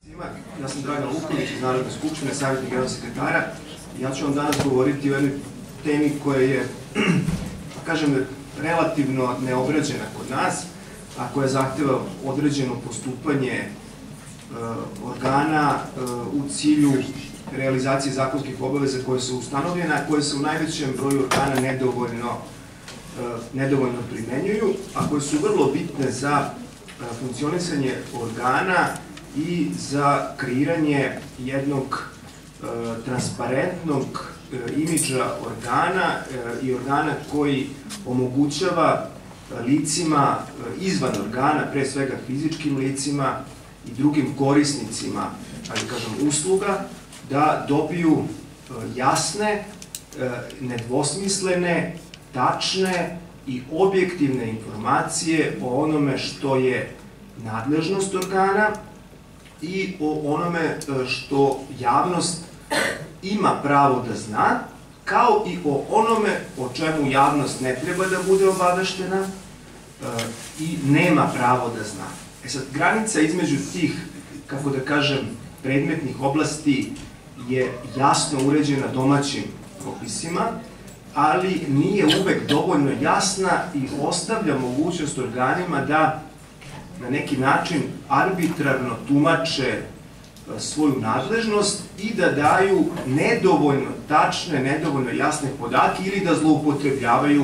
Ja sam Dragan Luković iz Narodne skupštine, savjetnik generalnog sekretara. Ja ću vam danas govoriti o jednoj temi koja je, kažem, relativno neobrađena kod nas, a koja zahteva određeno postupanje organa u cilju realizacije zakonskih obaveza koje su ustanovljene, a koje se u najvećem broju organa nedovoljno primenjuju, a koje su vrlo bitne za funkcionisanje organa i za kreiranje jednog transparentnog imidža organa i organa koji omogućava licima izvan organa, pre svega fizičkim licima i drugim korisnicima, ali kažem usluga, da dobiju jasne, nedvosmislene, tačne i objektivne informacije o onome što je nadležnost organa i o onome što javnost ima pravo da zna, kao i o onome o čemu javnost ne treba da bude obaveštena i nema pravo da zna. E sad, granica između tih, kako da kažem, predmetnih oblasti je jasno uređena domaćim propisima, ali nije uvek dovoljno jasna i ostavlja mogućnost organima da na neki način arbitrarno tumače svoju nadležnost i da daju nedovoljno tačne, nedovoljno jasne podatke ili da zloupotrebljavaju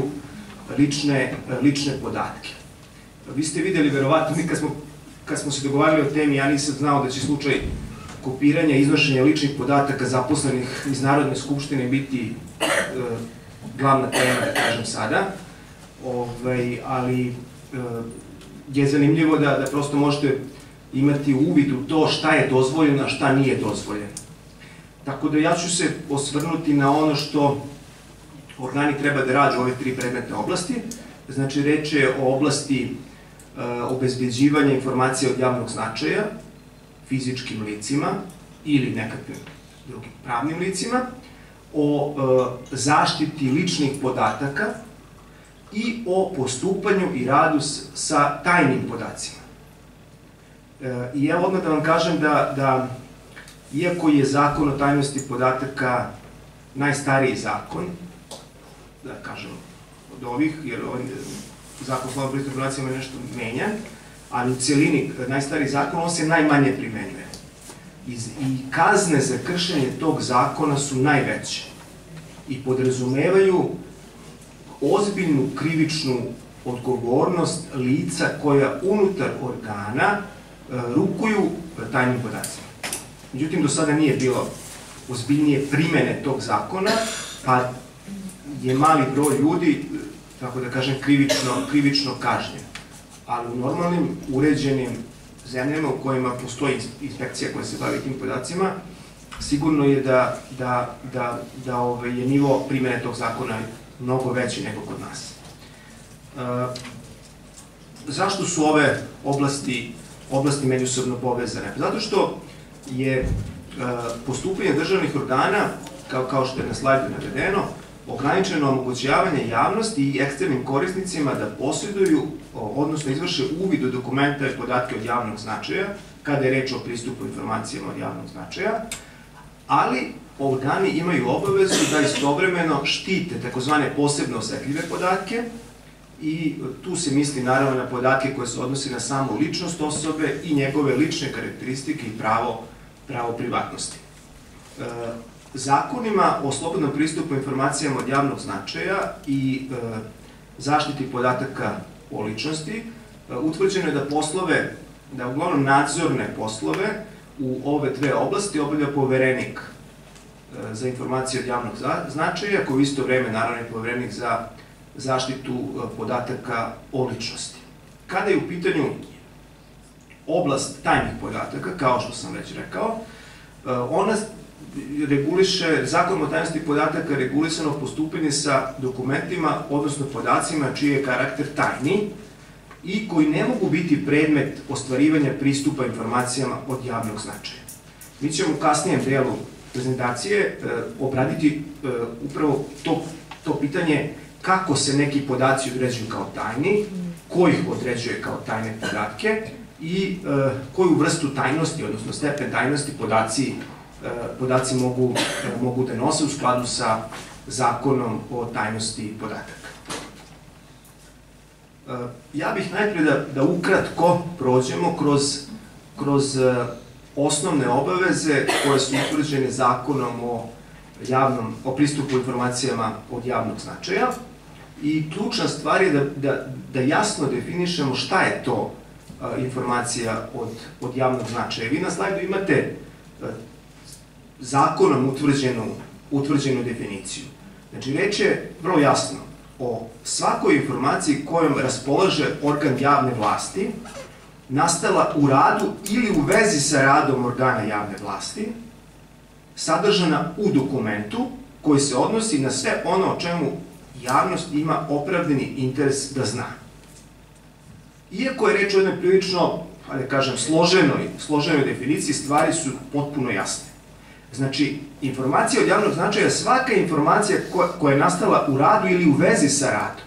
lične podatke. Vi ste videli, verovatno, mi kad smo se dogovarali o temi, ja nisam znao da će slučaj kopiranja i iznošenja ličnih podataka zaposlenih iz Narodne skupštine biti glavna tema, da kažem sada, ali je zanimljivo da prosto možete imati uvid u to šta je dozvoljeno, a šta nije dozvoljeno. Tako da ja ću se osvrnuti na ono što organi treba da rade u ove tri predmetne oblasti. Znači, reč je o oblasti obezbeđivanja informacija od javnog značaja fizičkim licima ili nekakvim drugim pravnim licima, o zaštiti ličnih podataka i o postupanju i radu sa tajnim podacima. I evo odmah da vam kažem da iako je Zakon o tajnosti podataka najstariji zakon, da kažem od ovih, jer Zakon o slobodnom pristupu informacijama je nešto menjan, ali u celini najstariji zakon, on se najmanje primenjuje. I kazne za kršenje tog zakona su najveće i podrazumevaju ozbiljnu krivičnu odgovornost lica koja unutar organa rukuju tajnim podacima. Međutim, do sada nije bilo ozbiljnije primene tog zakona, pa je mali broj ljudi, tako da kažem, krivično kažnjen. Ali u normalnim, uređenim zemljama u kojima postoji inspekcija koja se bavi tim podacima, sigurno je da je nivo primene tog zakona mnogo veći nego kod nas. Zašto su ove oblasti međusobno povezane? Zato što je postupanje državnih organa, kao što je na slajdu navedeno, ograničeno omogućavanje javnosti i eksternim korisnicima da posjeduju, odnosno izvrše uvid u dokumenta i podatke od javnog značaja, kada je reč o pristupu informacijama od javnog značaja, ali organi imaju obavezu da istovremeno štite takozvane posebno osetljive podatke i tu se misli naravno na podatke koje se odnosi na samu ličnost osobe i njegove lične karakteristike i pravo privatnosti. Zakonima o slobodnom pristupu informacijama od javnog značaja i zaštiti podataka o ličnosti utvrđeno je da uglavnom nadzorne poslove u ove dve oblasti obavlja poverenik za informacije od javnog značaja, koji u isto vreme naravno je poverenik za zaštitu podataka o ličnosti. Kada je u pitanju oblast tajnih podataka, kao što sam već rekao, ona reguliše, Zakon o tajnosti podataka regulisano postupanje sa dokumentima, odnosno podacima čiji je karakter tajni i koji ne mogu biti predmet ostvarivanja pristupa informacijama od javnog značaja. Mi ćemo u kasnijem delu prezentacije obraditi upravo to pitanje kako se neki podaci određuju kao tajni, ko ih određuje kao tajne podatke i koju vrstu tajnosti, odnosno stepen tajnosti podaci mogu da nose u skladu sa zakonom o tajnosti podataka. Ja bih najprije da ukratko prođemo kroz osnovne obaveze koje su utvrđene zakonom o pristupu informacijama od javnog značaja i ključna stvar je da jasno definišemo šta je to informacija od javnog značaja. Vi na slajdu imate zakonom utvrđenu definiciju. Znači, reč je vrlo jasno o svakoj informaciji kojom raspolaže organ javne vlasti, nastala u radu ili u vezi sa radom organa javne vlasti, sadržana u dokumentu koji se odnosi na sve ono o čemu javnost ima opravdani interes da zna. Iako je reč o jednoj prilično, da kažem, složenoj definiciji, stvari su potpuno jasne. Znači, informacija od javnog značaja je svaka informacija koja je nastala u radu ili u vezi sa radom.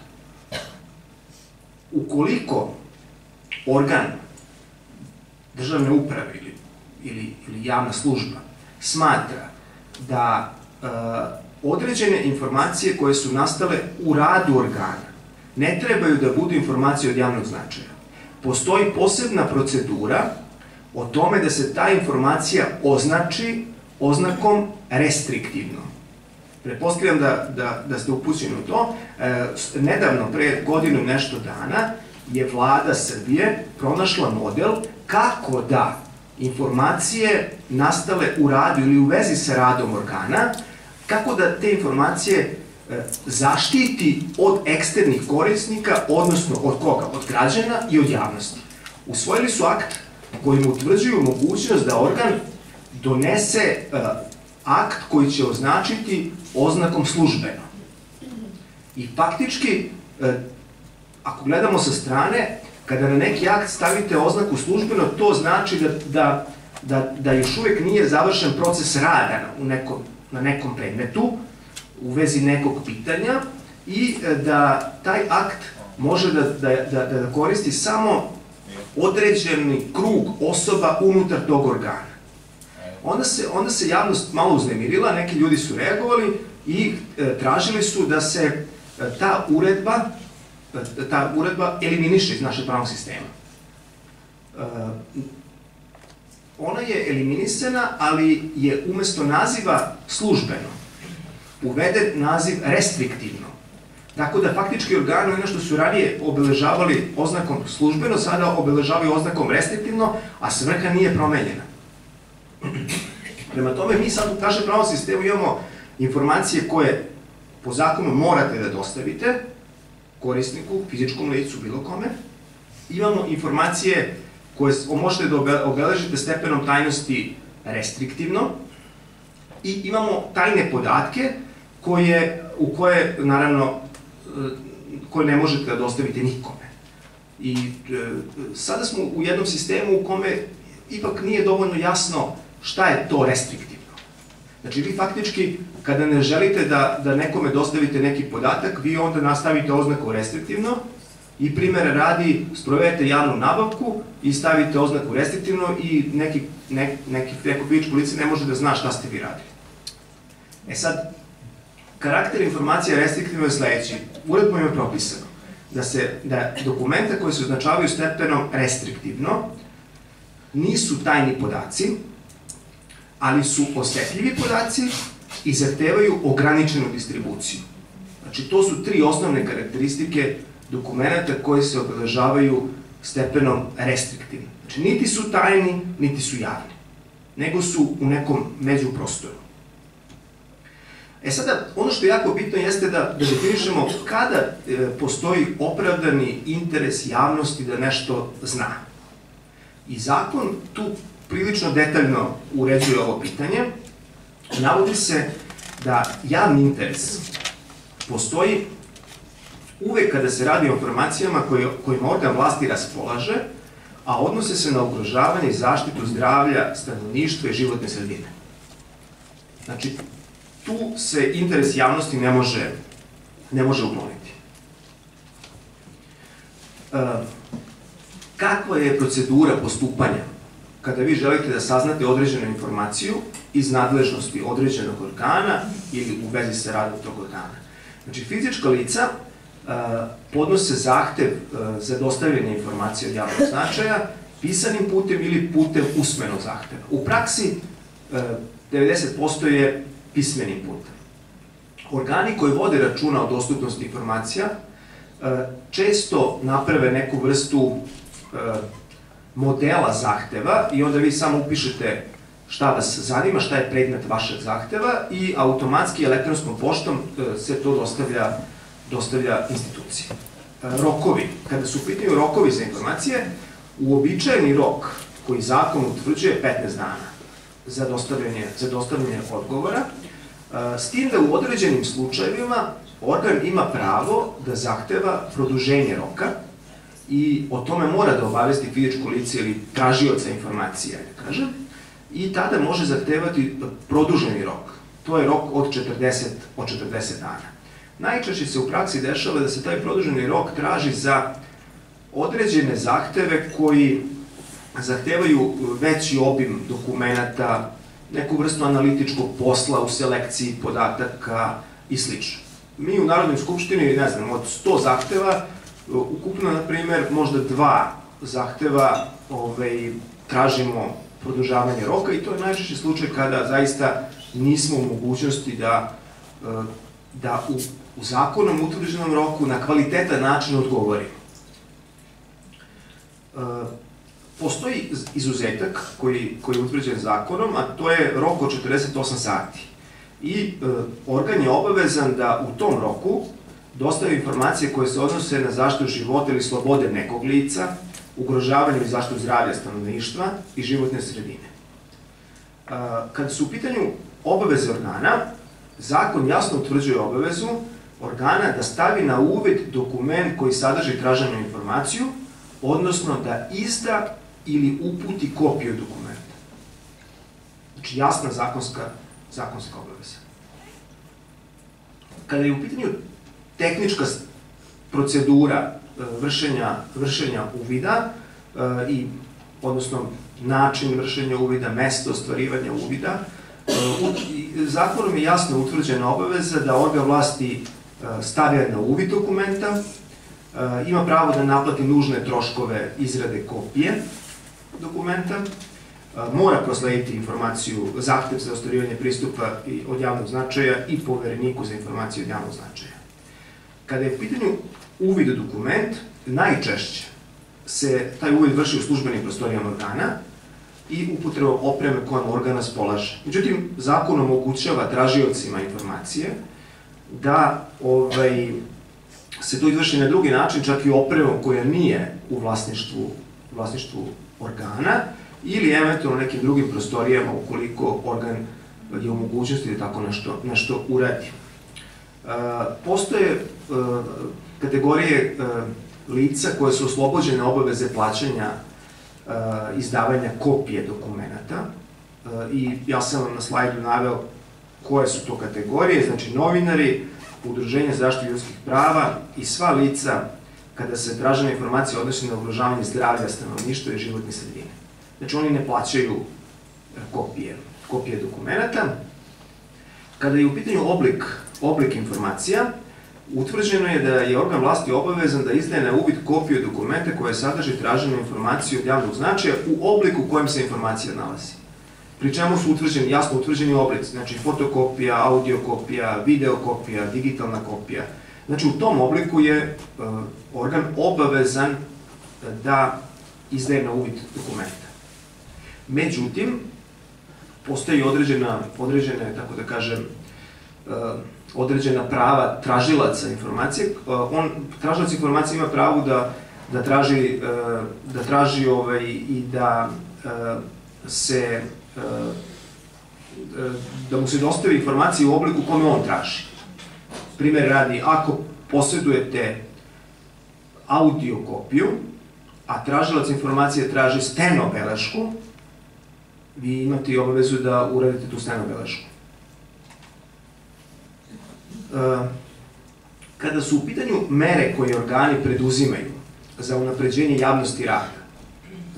Ukoliko organ državne uprave ili javna služba smatra da određene informacije koje su nastale u radu organa ne trebaju da budu informacije od javnog značaja, postoji posebna procedura o tome da se ta informacija označi oznakom restriktivno. Pretpostavljam da ste upućeni u to. Nedavno, pre godinu nešto dana, je Vlada Srbije pronašla model kako da informacije nastale u radu ili u vezi sa radom organa, kako da te informacije zaštiti od eksternih korisnika, odnosno od koga? Od građana i od javnosti. Usvojili su akt kojim utvrđuju mogućnost da organ donese akt koji će označiti oznakom službeno. I faktički, ako gledamo sa strane, kada na neki akt stavite oznaku službeno, to znači da još uvek nije završen proces rada na nekom predmetu, u vezi nekog pitanja, i da taj akt može da koristi samo određeni krug osoba unutar tog organa. Onda se javnost malo uznemirila, neki ljudi su reagovali i tražili su da se ta uredba eliminiše iz našeg pravnog sistema. Ona je eliminisana, ali je umesto naziva službeno uveden naziv restriktivno. Tako da faktički organi, ono što su ranije obeležavali oznakom službeno, sada obeležavaju oznakom restriktivno, a svrha nije promenjena. Prema tome, mi sad u našem pravnom sistemu imamo informacije koje po zakonu morate da dostavite korisniku, fizičkom licu, bilo kome. Imamo informacije koje možete da obeležite stepenom tajnosti restriktivno i imamo tajne podatke u koje, naravno, koje ne možete da dostavite nikome. I sada smo u jednom sistemu u kome ipak nije dovoljno jasno šta je to restriktivno. Znači, vi faktički, kada ne želite da nekome dostavite neki podatak, vi onda nastavite oznaku restriktivno i, primjer radi, sprovedete javnu nabavku i stavite oznaku restriktivno i neko fizičko lice ne može da zna šta ste vi radili. E sad, karakter informacija restriktivno je sledeći. Uredbom je propisano da dokumenta koje se označavaju stepenom restriktivno nisu tajni podaci, ali su osetljivi podaci i zahtevaju ograničenu distribuciju. Znači, to su tri osnovne karakteristike dokumenta koje se obeležavaju stepenom restriktivno. Znači, niti su tajni, niti su javni, nego su u nekom međuprostoru. E sada, ono što je jako bitno jeste da definišemo kada postoji opravdani interes javnosti da nešto zna. I zakon tu prilično detaljno uređuje ovo pitanje. Navodi se da javni interes postoji uvek kada se radi o informacijama kojima organ vlasti raspolaže, a odnose se na ugrožavanje i zaštitu zdravlja, stanovništva i životne sredine. Znači, tu se interes javnosti ne može ukloniti. kakva je procedura postupanja kada vi želite da saznate određenu informaciju iz nadležnosti određenog organa ili u vezi sa radom tog organa. Znači, fizička lica podnose zahtev za dostavljanje informacije od javnog značaja pisanim putem ili putem usmenog zahteva. U praksi 90% je pismenim putem. Organi koji vode računa o dostupnosti informacija često naprave neku vrstu modela zahteva i onda vi samo upišete šta vas zanima, šta je predmet vašeg zahteva i automatski elektronskom poštom se to dostavlja instituciji. Rokovi. Kada su u pitanju rokovi za informacije, uobičajeni rok koji zakon utvrđuje je 15 dana za dostavljanje odgovora, s tim da u određenim slučajevima organ ima pravo da zahteva produženje roka i o tome mora da obavesti fizičko lice ili tražioca informacija, da kažem, i tada može zahtevati produženi rok. To je rok od 40 dana. Najčešće se u praksi dešava da se taj produženi rok traži za određene zahteve koji zahtevaju veći obim dokumenta, neku vrstu analitičkog posla u selekciji podataka i sl. Mi u Narodnoj skupštini, ne znam, od 100 zahteva, ukupno, na primer, možda 2 zahteva tražimo produžavanje roka i to je najčešći slučaj kada zaista nismo u mogućnosti da u zakonom utvrđenom roku na kvalitetan način odgovorimo. Postoji izuzetak koji je utvrđen zakonom, a to je rok od 48 sati. I organ je obavezan da u tom roku dostavi informacije koje se odnose na zaštitu života ili slobode nekog lica, ugrožavanje i zaštitu zdravlja stanovništva i životne sredine. Kada su u pitanju obaveze organa, zakon jasno utvrđuje obavezu organa da stavi na uvid dokument koji sadrži traženu informaciju, odnosno da izda ili uputi kopiju dokumenta. Znači, jasna zakonska obaveza. Kada je u pitanju tehnička procedura vršenja uvida, odnosno način vršenja uvida, mesto ostvarivanja uvida, zakonom je jasno utvrđena obaveza da organ vlasti stavlja na uvid dokumenta, ima pravo da naplati nužne troškove izrade kopije dokumenta, mora proslediti informaciju, zahtev za ostvarivanje pristupa od javnog značaja i povereniku za informaciju od javnog značaja. Kada je u pitanju uvid u dokument, najčešće se taj uvid vrši u službenim prostorijama organa i upotrebom opreme kojom organ raspolaže. Međutim, zakon omogućava tražiocima informacije da se to izvrši na drugi način, čak i opremom koja nije u vlasništvu organa ili eventualno nekim drugim prostorijama ukoliko organ je u mogućnosti da tako nešto uradi. Postoje kategorije lica koje su oslobođene obaveze plaćanja izdavanja kopije dokumenta i ja sam vam na slajdu naveo koje su to kategorije, znači novinari, udruženja za zaštitu ljudskih prava i sva lica kada se tražena informacija odnosi na ugrožavanje zdravlja stanovništva i životne sredine. Znači, oni ne plaćaju kopije dokumenta. Kada je u pitanju oblik informacija, utvrđeno je da je organ vlasti obavezan da izdaje na uvid kopiju dokumenta koje sadrži traženu informaciju od javnog značaja u obliku u kojem se informacija nalazi. Pri čemu su jasno utvrđeni oblici, znači fotokopija, audiokopija, videokopija, digitalna kopija. Znači, u tom obliku je organ obavezan da izdaje na uvid dokumenta. Međutim, postoji tako da kažem, određena prava tražilaca informacije. Tražilac informacije ima pravo da traži i da mu se dostavi informacije u obliku u kome on traži. Primer radi, ako posjedujete audio kopiju, a tražilac informacije traži stenobelešku, vi imate i obavezu da uradite tu stenobelešku. Kada su u pitanju mere koje organi preduzimaju za unapređenje javnosti rada,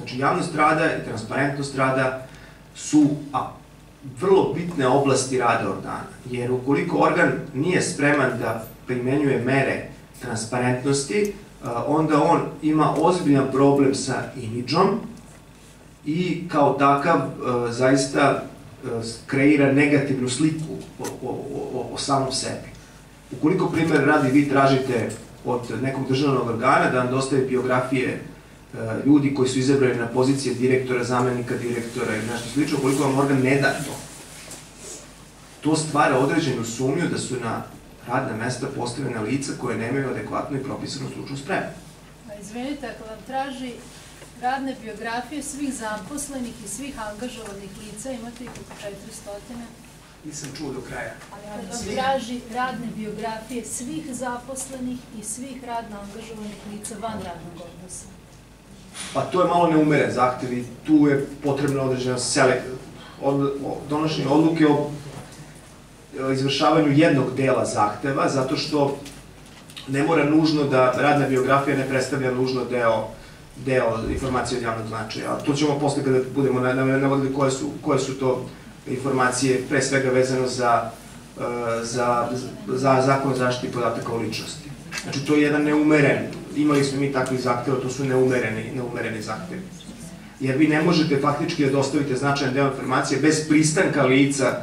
Znači, javnost rada i transparentnost rada su vrlo bitne oblasti rada organa, jer ukoliko organ nije spreman da primenjuje mere transparentnosti, onda on ima ozbiljan problem sa imidžom i kao takav zaista kreira negativnu sliku o samom sebi. Ukoliko, primjer radi, vi tražite od nekog državnog organa da vam dostavi biografije ljudi koji su izabrani na pozicije direktora, zamenika direktora ili nešto slično, ukoliko vam organ ne da to stvara određenu sumnju da su na radna mesta postavljena lica koje nemaju adekvatnu i propisanu stručnu spremu. Izvinite, ako vam traži radne biografije svih zaposlenih i svih angažovanih lica, imate ih oko 400? Nisam čuo do kraja. Ali ako vam traži radne biografije svih zaposlenih i svih radno angažovanih lica van radnog odnosa? Pa to je malo neumeren zahtev i tu je potrebno određeno donošenje odluke o izvršavanju jednog dela zahteva, zato što ne mora nužno da radna biografija ne predstavlja nužno deo informacije od javnog značaja. To ćemo posle kada budemo navodili koje su to informacije, pre svega vezano za zakon o zaštiti podataka o ličnosti. Znači, to je jedan neumeren, imali smo mi takvih zahteva, to su neumereni zahtevi. Jer vi ne možete faktički da dostavite značajan deo informacije bez pristanka lica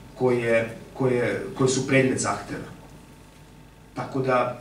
koje su predmet zahteva. Tako da,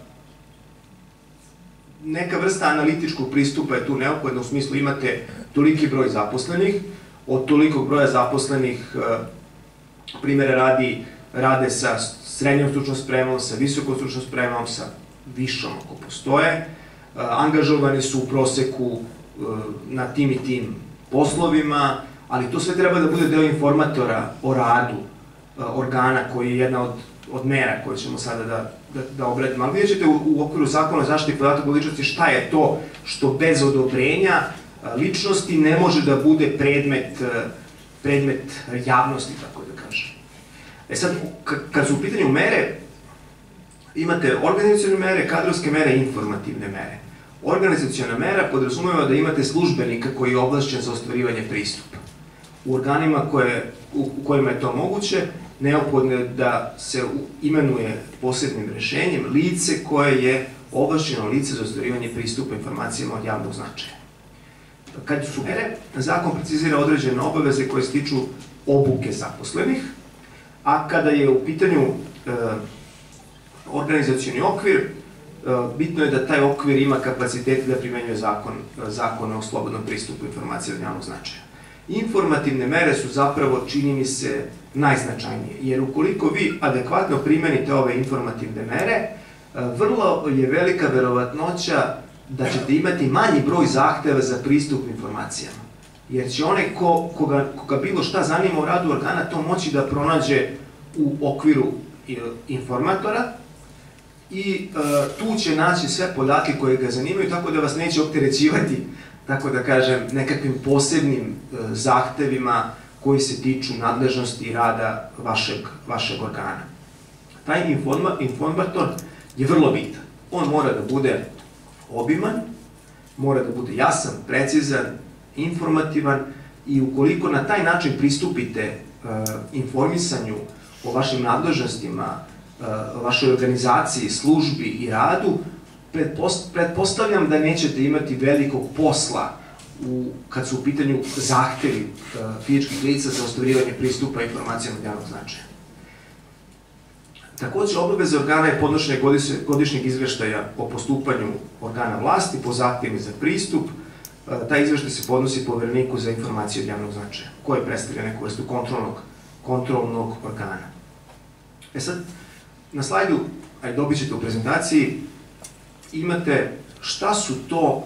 neka vrsta analitičkog pristupa je tu neophodna, u smislu imate toliki broj zaposlenih, od tolikog broja zaposlenih primjera rade sa srednjom stručnom spremom, sa visokom stručnom spremom, sa višom ako postoje, angažovani su u proseku na tim i tim poslovima, ali to sve treba da bude deo informatora o radu organa koji je jedna od mera koje ćemo sada da obradimo. Ali vidjet ćete u okviru zakona o zaštiti podataka o ličnosti šta je to što bez odobrenja ličnosti ne može da bude predmet javnosti, tako da kažem. Sad, kad su u pitanju mere, imate organizacione mere, kadrovske mere i informativne mere. Organizaciona mera podrazumeva da imate službenika koji je ovlašćen za ostvarivanje pristupa. U organima u kojima je to moguće, neophodno je da se imenuje posebnim rešenjem lice koje je ovlašćeno lice za ostvarivanje pristupa informacijama od javnog značaja. Kad su mere, zakon precizira određene obaveze koje se tiču obuke zaposlenih, a kada je u pitanju organizacioni okvir, bitno je da taj okvir ima kapacitete da primenjuje zakon o slobodnom pristupu informacija od javnog značaja. Informativne mere su zapravo, čini mi se, najznačajnije, jer ukoliko vi adekvatno primenite ove informativne mere, vrlo je velika verovatnoća da ćete imati manji broj zahteva za pristup informacijama. Jer će onaj koga bilo šta zanima u radu organa to moći da pronađe u okviru informatora i tu će naći sve podatke koje ga zanimaju, tako da vas neće opterećivati, tako da kažem, nekakvim posebnim zahtevima koji se tiču nadležnosti i rada vašeg organa. Taj informator je vrlo bitan. On mora da bude obiman, mora da bude jasan, precizan, informativan i ukoliko na taj način pristupite informisanju o vašim nadležnostima, vašoj organizaciji, službi i radu, pretpostavljam da nećete imati velikog posla kad su u pitanju zahtevi fizičkih lica za ostvarivanje pristupa informacijama od javnog značaja. Takođe, obaveza organa je podnošenje godišnjeg izveštaja o postupanju organa vlasti po zahtevima za pristup. Taj izveštaj se podnosi Povereniku za informacije od javnog značaja, koji predstavlja neku vrstu kontrolnog organa. Sad, na slajdu, a dobit ćete u prezentaciji, imate šta su to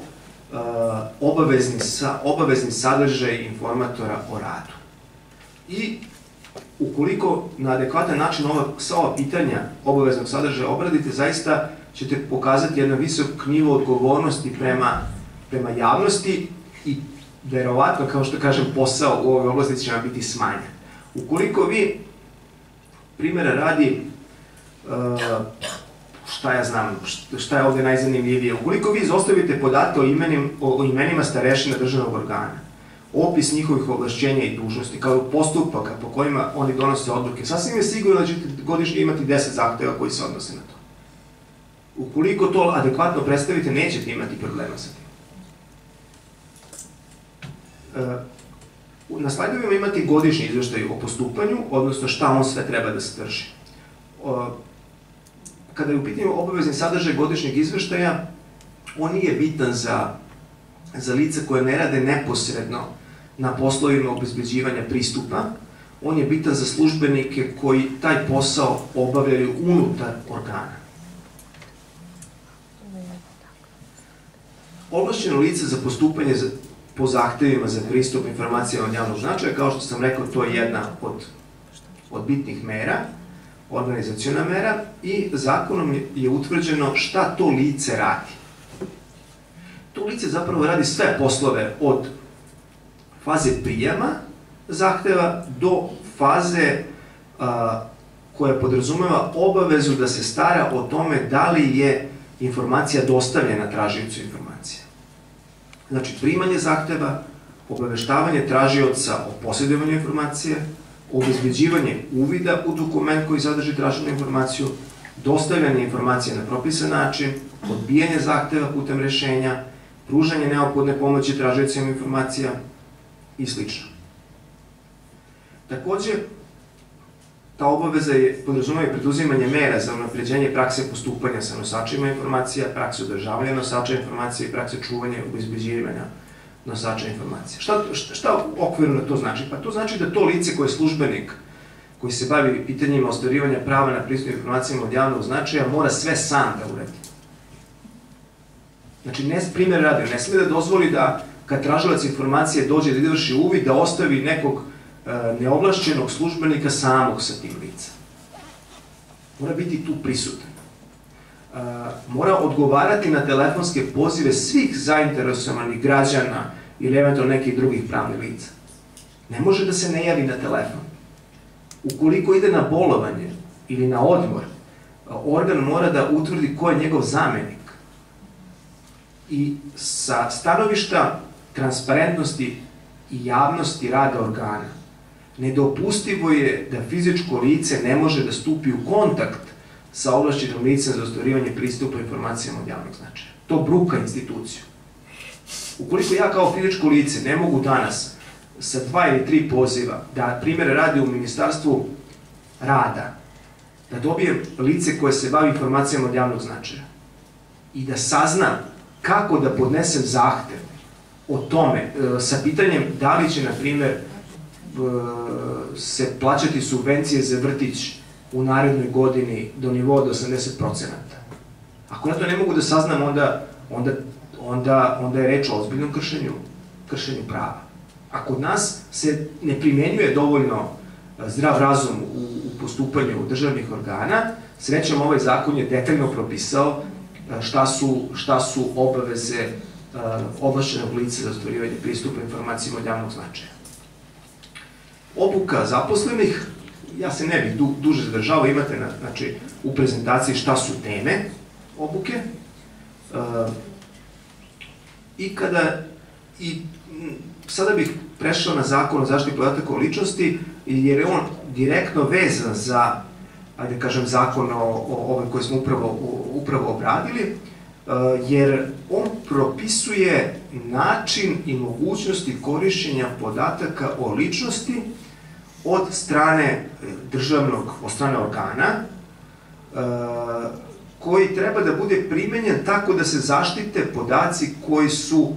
obavezni sadržaj informatora o radu. I ukoliko na adekvatan način sva ova pitanja obaveznog sadržaja obradite, zaista ćete pokazati jedan visok nivo odgovornosti prema javnosti i verovatno, kao što kažem, posao u ovoj oblasti će vam biti smanjen. Ukoliko vi, primjera radi, šta ja znam, šta je ovde najzanimljivije. Ukoliko vi izostavite podatke o imenima starešina državnog organa, opis njihovih ovlašćenja i dužnosti, kao i postupaka po kojima oni donose odluke, sasvim je sigurno da ćete godišnje imati 10 zahteva koji se odnose na to. Ukoliko to adekvatno predstavite, nećete imati problema sa tim. Na slajdovima imate godišnji izveštaj o postupanju, odnosno šta on sve treba da sadrži. Kada je u pitanju obavezni sadržaj godišnjeg izveštaja, on nije bitan za lice koje ne rade neposredno na poslovima obezbeđivanja pristupa, on je bitan za službenike koji taj posao obavljaju unutar organa. Ovlašćeno lice za postupanje po zahtevima za pristup informacijama od javnog značaja, kao što sam rekao, to je jedna od bitnih mera, organizaciona mera, i zakonom je utvrđeno šta to lice radi. To lice zapravo radi sve poslove od faze prijema zahteva do faze koja podrazumeva obavezu da se stara o tome da li je informacija dostavljena tražiocu informacije. Znači, primanje zahteva, obaveštavanje tražioca o posjedovanju informacije, obezbeđivanje uvida u dokument koji sadrži traženu informaciju, dostavljanje informacije na propisan način, odbijanje zahteva putem rešenja, pružanje neophodne pomoći tražiocima informacija i sl. Takođe, ta obaveza podrazumeva i preduzimanje mera za unapređenje prakse postupanja sa nosačima informacija, prakse održavanja nosača informacija i prakse čuvanja i obezbeđivanja nosača informacija. Šta okvirno to znači? Pa to znači da to lice koje je službenik, koji se bavi pitanjima ostvarivanja prava na pristup informacijama od javnog značaja, mora sve sam da uredi. Znači, primjer radi, ne sme da dozvoli da kad tražilac informacije dođe da izvrši uvid, da ostavi nekog neovlašćenog službenika samog sa tim licem. Mora biti tu prisutan. Mora odgovarati na telefonske pozive svih zainteresovanih građana ili eventualno nekih drugih pravnih lica. Ne može da se ne javi na telefon. Ukoliko ide na bolovanje ili na odmor, organ mora da utvrdi ko je njegov zamenik. I sa stanovišta transparentnosti i javnosti rada organa, nedopustivo je da fizičko lice ne može da stupi u kontakt sa ovlašćenim licem za ostvarivanje pristupa informacijama od javnog značaja. To bruka instituciju. Ukoliko ja kao fizičko lice ne mogu danas sa 2 ili 3 poziva da, primjer radi u Ministarstvu rada, da dobijem lice koje se bavi informacijama od javnog značaja i da saznam kako da podnesem zahtev o tome, sa pitanjem da li će, na primjer, se plaćati subvencije za vrtić u narednoj godini do nivoa od 80%. Ako ja to ne mogu da saznam, onda je reč o ozbiljnom kršenju prava. A kod nas se ne primenjuje dovoljno zdrav razum u postupanju državnih organa. Srećom, ovaj zakon je detaljno propisao šta su obaveze ovlašćenog lica za ostvarivanje pristupa informacijama od javnog značaja. Obuka zaposlenih, ja se ne bih duže zadržavao, imate u prezentaciji šta su teme obuke. I sada bih prešao na zakon o zaštiti podataka o ličnosti, jer je on direktno vezan za, ajde kažem, zakon ovaj koji smo upravo obradili, jer on propisuje način i mogućnosti korišćenja podataka o ličnosti od strane organa, koji treba da bude primenjen tako da se zaštite podaci koji su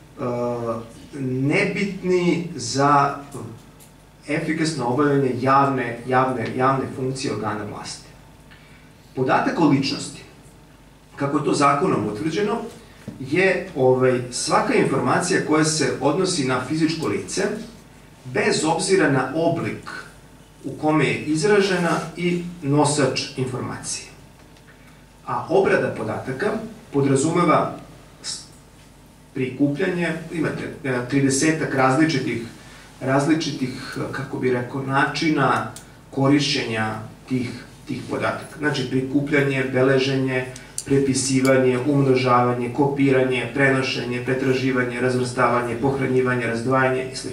nebitni za efikasno obavljanje javne funkcije organa vlasti. Podatak o ličnosti, kako je to zakonom utvrđeno, je svaka informacija koja se odnosi na fizičko lice, bez obzira na oblik u kome je izražena i nosač informacije. A obrada podataka podrazumeva prikupljanje, imate 30-ak različitih, kako bih rekao, načina korišćenja tih podataka. Znači, prikupljanje, beleženje, prepisivanje, umnožavanje, kopiranje, prenošenje, pretraživanje, razvrstavanje, pohranjivanje, razdvajanje i sl.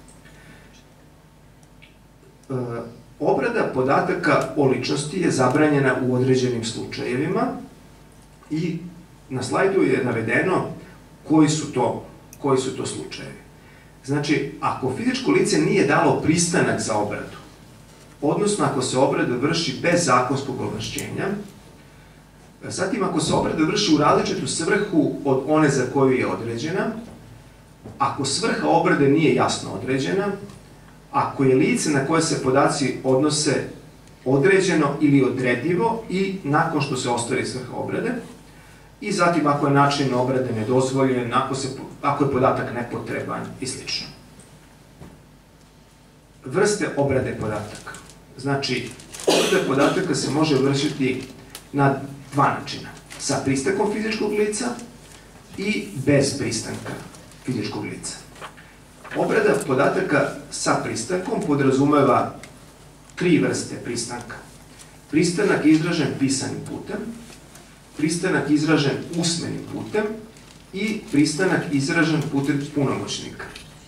Obrada podataka o ličnosti je zabranjena u određenim slučajevima i na slajdu je navedeno koji su to slučajevi. Znači, ako fizičko lice nije dalo pristanak za obradu, odnosno ako se obrada vrši bez zakonskog ovlašćenja, zatim ako se obrada vrši u različitu svrhu od one za koju je određena, ako svrha obrade nije jasno određena, ako je lice na koje se podaci odnose određeno ili odredivo i nakon što se ostvari svrha obrade, i zatim ako je način obrade nedozvoljen, ako je podatak nepotreban i sl. Vrste obrade podataka. Znači, obrada podataka se može vršiti na dva načina. Sa pristankom fizičkog lica i bez pristanka fizičkog lica. Obrada podataka sa pristankom podrazumeva tri vrste pristanka. Pristanak izražen pisanim putem, pristanak izražen usmenim putem i pristanak izražen putem punomoćnika.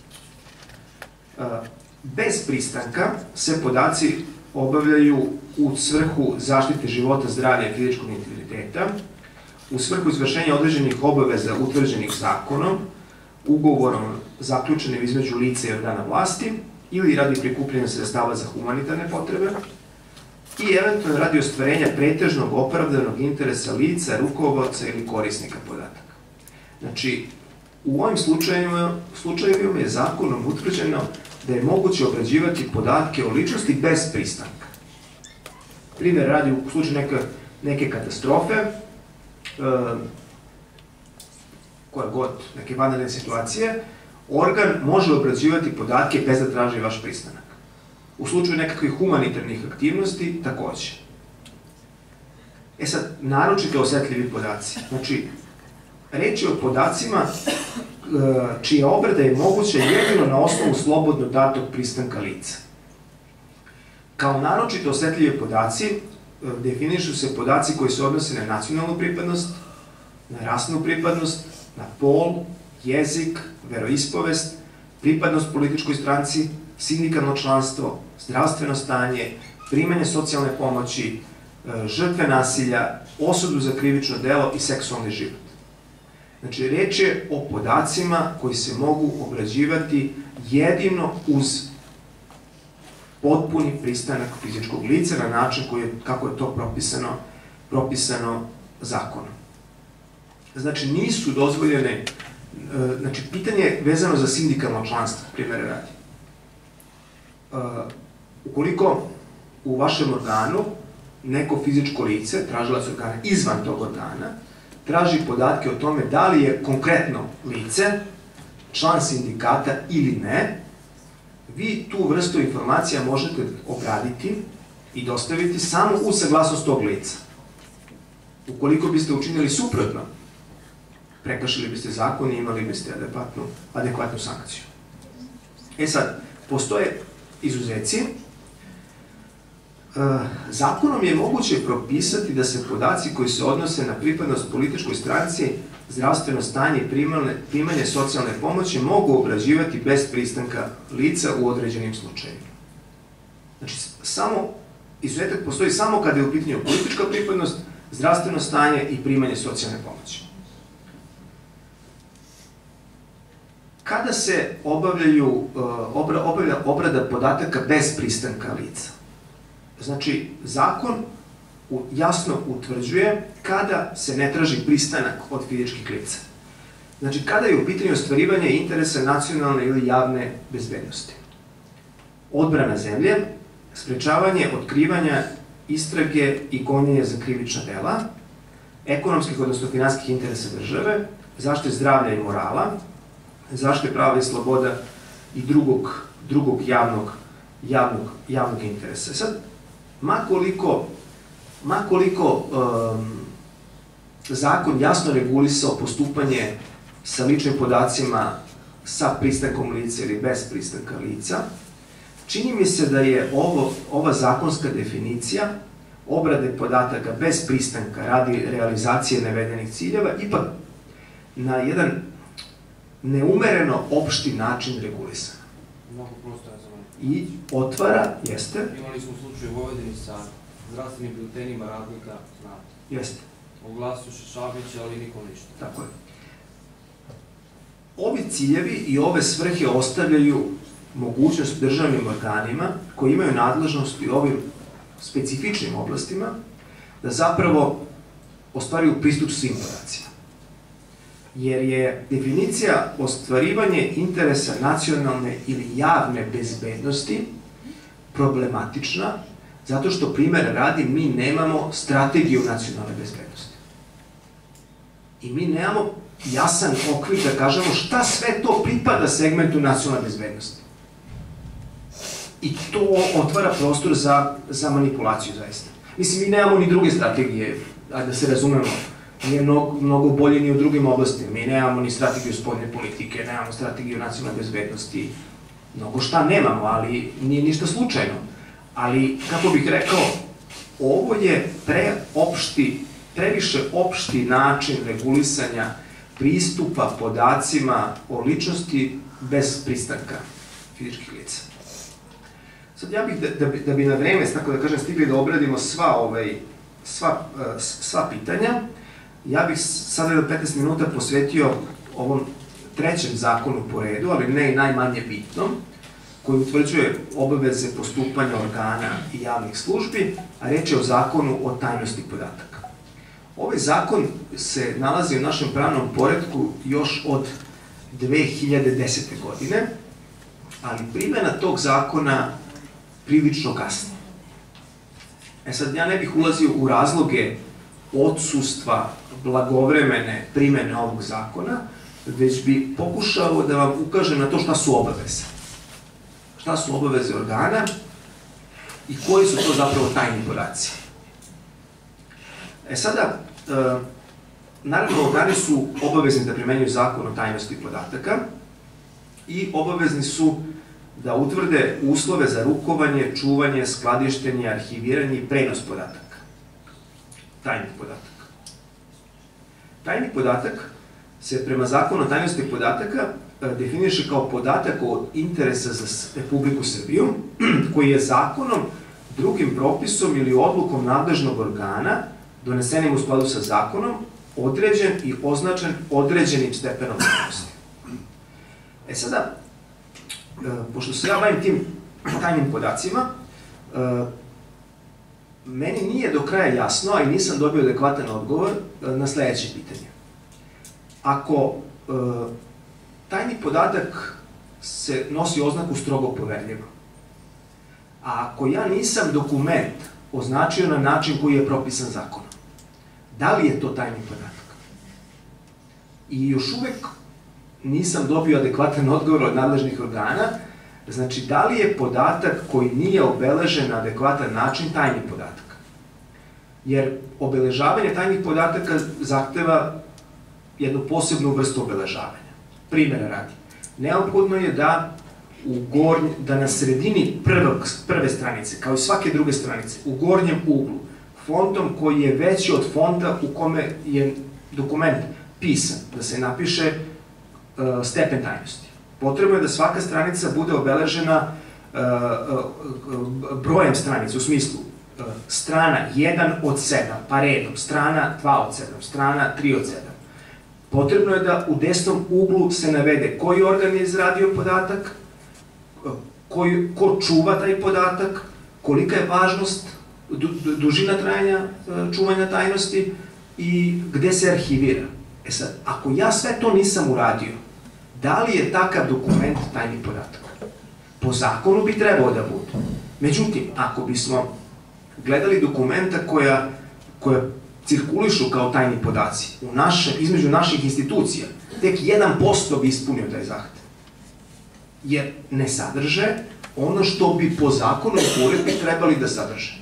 Bez pristanka se podaci obavljaju u svrhu zaštite života, zdravlja i fizičkog integriteta, u svrhu izvršenja određenih obaveza utvrđenih zakonom, ugovorom zaključenim između lica i organa vlasti ili radi prikupljanja sredstava za humanitarne potrebe i eventualno radi ostvarenja pretežnog opravdanog interesa lica, rukovodca ili korisnika podataka. Znači, u ovim slučajevima je zakonom utvrđeno da je moguće obrađivati podatke o ličnosti bez pristanka. Primjer radi u slučaju neke katastrofe, koja god, neke vanredne situacije, organ može obrađivati podatke bez da traži vaš pristanak. U slučaju nekakvih humanitarnih aktivnosti, takođe. Sad, naročito osetljivi podaci. Znači, reč je o podacima čija obrada je moguća jedino na osnovu slobodno datog pristanka lica. Kao naročito osetljivi podaci definišu se podaci koji se odnose na nacionalnu pripadnost, na rasnu pripadnost, na pol, jezik, veroispovest, pripadnost političkoj stranci, sindikalno članstvo, zdravstveno stanje, primanje socijalne pomoći, žrtve nasilja, osudu za krivično delo i seksualni život. Znači, reč je o podacima koji se mogu obrađivati jedino uz potpuni pristanak fizičkog lica na način kako je to propisano zakonom. Znači, nisu dozvoljene, znači, pitanje je vezano za sindikalno članstvo, primjera radi. Ukoliko u vašem organu neko fizičko lice, tražilac organa izvan tog organa, traži podatke o tome da li je konkretno lice član sindikata ili ne, vi tu vrstu informacija možete obraditi i dostaviti samo uz saglasnost tog lica. Ukoliko biste učinili suprotno, prekršili biste zakon i imali biste adekvatnu sankciju. Sad, postoje izuzeci. Zakonom je moguće propisati da se podaci koji se odnose na pripadnost političkoj stranci, zdravstveno stanje i primanje socijalne pomoći mogu obrađivati bez pristanka lica u određenim slučajevima. Znači, izuzetak postoji samo kada je u pitanju politička pripadnost, zdravstveno stanje i primanje socijalne pomoći. Kada se obavlja obrada podataka bez pristanka lica? Znači, zakon jasno utvrđuje kada se ne traži pristanak od fizičkih lica. Znači, kada je u pitanju ostvarivanje interesa nacionalne ili javne bezbednosti. Odbrana zemlje, sprečavanje otkrivanja, istrage i gonjenja za krivična dela, ekonomskih, odnosno finansijskih interesa države, zaštite zdravlja i morala, zaštite prava i sloboda i drugog javnog interesa. Sad, makoliko zakon jasno regulisao postupanje sa ličnim podacima sa pristankom lica ili bez pristanka lica, čini mi se da je ova zakonska definicija obrade podataka bez pristanka radi realizacije navedenih ciljeva ipak na jedan neumereno opšti način regulisan. Mnogo prosto je za mene. I otvara, jeste? Imali smo slučaj u Vojvodini sa zdravstvenim biltenima radnika, znate. Jeste. Oglasio Šabića, ali nikom ništa. Tako je. Ovi ciljevi i ove svrhe ostavljaju mogućnost državnim organima koji imaju nadležnost u ovim specifičnim oblastima da zapravo ostvaruju pristup svim podacima. Jer je definicija ostvarivanje interesa nacionalne ili javne bezbednosti problematična zato što, primjer radi, mi nemamo strategiju nacionalne bezbednosti. I mi nemamo jasan okvir da kažemo šta sve to pripada segmentu nacionalne bezbednosti. I to otvara prostor za manipulaciju, zaista. Mislim, mi nemamo ni druge strategije, da se razumemo, nije mnogo bolje ni u drugim oblastima. Mi nemamo ni strategiju spoljne politike, nemamo strategiju nacionalne bezbednosti, mnogo šta nemamo, ali nije ništa slučajno. Ali, kako bih rekao, ovo je previše opšti način regulisanja pristupa podacima o ličnosti bez pristanka fizičkih lica. Sad ja bih, da bi na vreme, tako da kažem, stigli da obradimo sva pitanja, ja bih sada do 15 minuta posvetio ovom trećem zakonu po redu, ali ne i najmanje bitnom, koji utvrđuje obaveze postupanja organa i javnih službi, a reč je o zakonu o tajnosti podataka. Ovaj zakon se nalazi u našem pravnom poretku još od 2010. godine, ali primjena tog zakona prilično kasnije. Sad, ja ne bih ulazio u razloge odsustva blagovremene primjene ovog zakona, već bi pokušao da vam ukažem na to šta su obaveze. Šta su obaveze organa i koji su to zapravo tajni podaci. Sada, naravno, organi su obavezni da primenjuju zakon o tajnosti podataka i obavezni su da utvrde uslove za rukovanje, čuvanje, skladištenje, arhiviranje i prenos podataka. Tajnih podataka. Tajni podatak se prema zakonu o tajnosti podataka definiše kao podatak od interesa za Republiku Srbiju, koji je zakonom, drugim propisom ili odlukom nadležnog organa, donesenim u skladu sa zakonom, određen i označen određenim stepenom tajnosti. Sada, pošto se ja bavim tim tajnim podacima, meni nije do kraja jasno, a i nisam dobio adekvatan odgovor na sledeće pitanje. Ako tajni podatak se nosi oznaku strogo poverljivo, a ako ja nisam dokument označio na način koji je propisan zakonom, da li je to tajni podatak? I još uvek nisam dobio adekvatan odgovor od nadležnih organa, znači da li je podatak koji nije obeležen na adekvatan način tajni podatak? Jer obeležavanje tajnih podataka zahteva jednu posebnu vrstu obeležavanja. Primjera radi. Neophodno je da na sredini prve stranice, kao i svake druge stranice, u gornjem uglu, fontom koji je veći od fonta u kome je dokument pisan, da se napiše stepen tajnosti. Potrebno je da svaka stranica bude obeležena brojem stranica, u smislu strana 1 od 7, pa redom, strana 2 od 7, strana 3 od 7. Potrebno je da u desnom uglu se navede koji organ je izradio podatak, ko čuva taj podatak, kolika je važnost, dužina trajanja čuvanja tajnosti i gde se arhivira. Sad, ako ja sve to nisam uradio, da li je takav dokument tajni podatak? Po zakonu bi trebao da bude. Međutim, ako bismo gledali dokumenta koja cirkulišu kao tajni podaci između naših institucija, tek 1% bi ispunio taj zahtev. Jer ne sadrže ono što bi po zakonu i uredbi trebali da sadrže.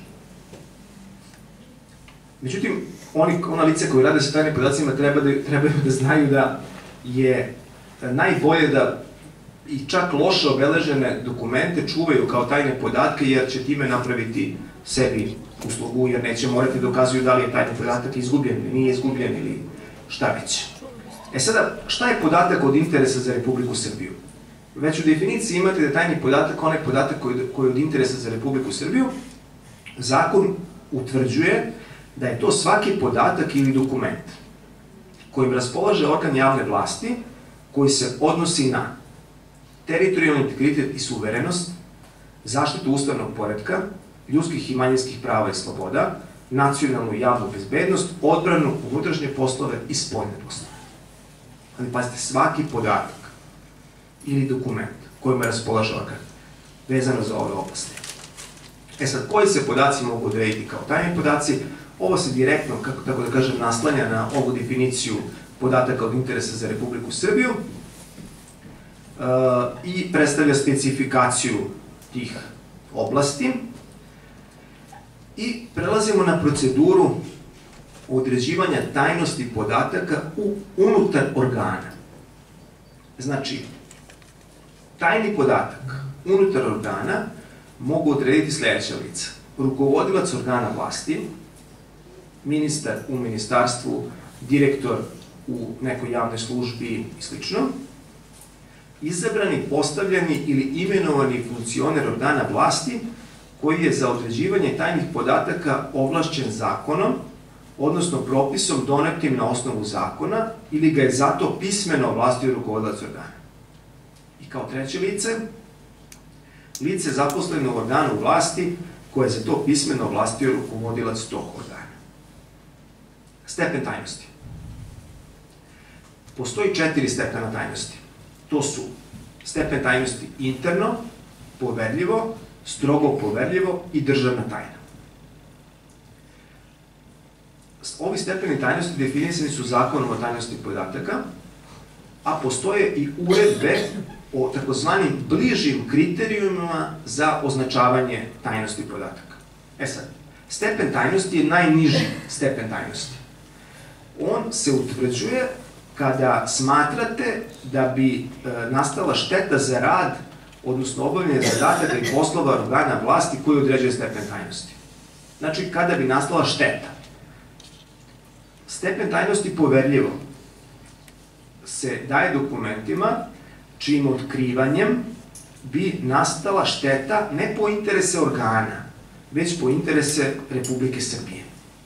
Međutim, ona lica koji rade sa tajnim podacima trebaju da znaju da je najbolje da i čak loše obeležene dokumente čuvaju kao tajne podatke, jer će time napraviti sebi uslugu, jer neće morati dokazuju da li je tajni podatak izgubljen ili nije izgubljen ili šta već. Sada, šta je podatak od interesa za Republiku Srbiju? Već u definiciji imate da je tajni podatak onaj podatak koji je od interesa za Republiku Srbiju. Zakon utvrđuje da je to svaki podatak ili dokument kojim raspolaže organ javne vlasti koji se odnosi na teritorijalni integritet i suverenost, zaštitu ustavnog poretka, ljudskih i manjinskih prava i sloboda, nacionalnu i javnu bezbednost, odbranu, unutrašnje poslove i spoljne poslove. Ali pazite, svaki podatak ili dokument kojima raspolaže organ vezano za ove oblasti. Sad, koji se podaci mogu odrediti kao tajni podaci? Ovo se direktno, kako da kažem, naslanja na ovu definiciju podataka od interesa za Republiku Srbiju i predstavlja specifikaciju tih oblasti. I prelazimo na proceduru određivanja tajnosti podataka unutar organa. Znači, tajni podatak unutar organa mogu odrediti sledeća lica. Rukovodilac organa vlasti, ministar u ministarstvu, direktor u nekoj javnoj službi i sl. Izabrani, postavljeni ili imenovani funkcioner organa vlasti koji je za određivanje tajnih podataka ovlašćen zakonom, odnosno propisom donetim na osnovu zakona, ili ga je zato pismeno ovlastio rukovodilac organa. I kao treće lice, lice zaposleno u organu vlasti koje je za to pismeno ovlastio rukovodilac tog organa. Stepen tajnosti. Postoji 4 stepena tajnosti. To su stepen tajnosti interno, poverljivo, strogo poverljivo i državna tajna. Ovi stepeni tajnosti definisani su zakonom o tajnosti podataka, a postoje i uredbe o takozvanim bližim kriterijumima za označavanje tajnosti podataka. Sad, stepen tajnosti je najniži stepen tajnosti. On se utvrđuje kada smatrate da bi nastala šteta za rad, odnosno obavljanje zadataka i poslova organa vlasti koji određuje stepen tajnosti. Znači, kada bi nastala šteta. Stepen tajnosti poverljivo se daje dokumentima čijim otkrivanjem bi nastala šteta ne po interese organa, već po interese Republike Srbije.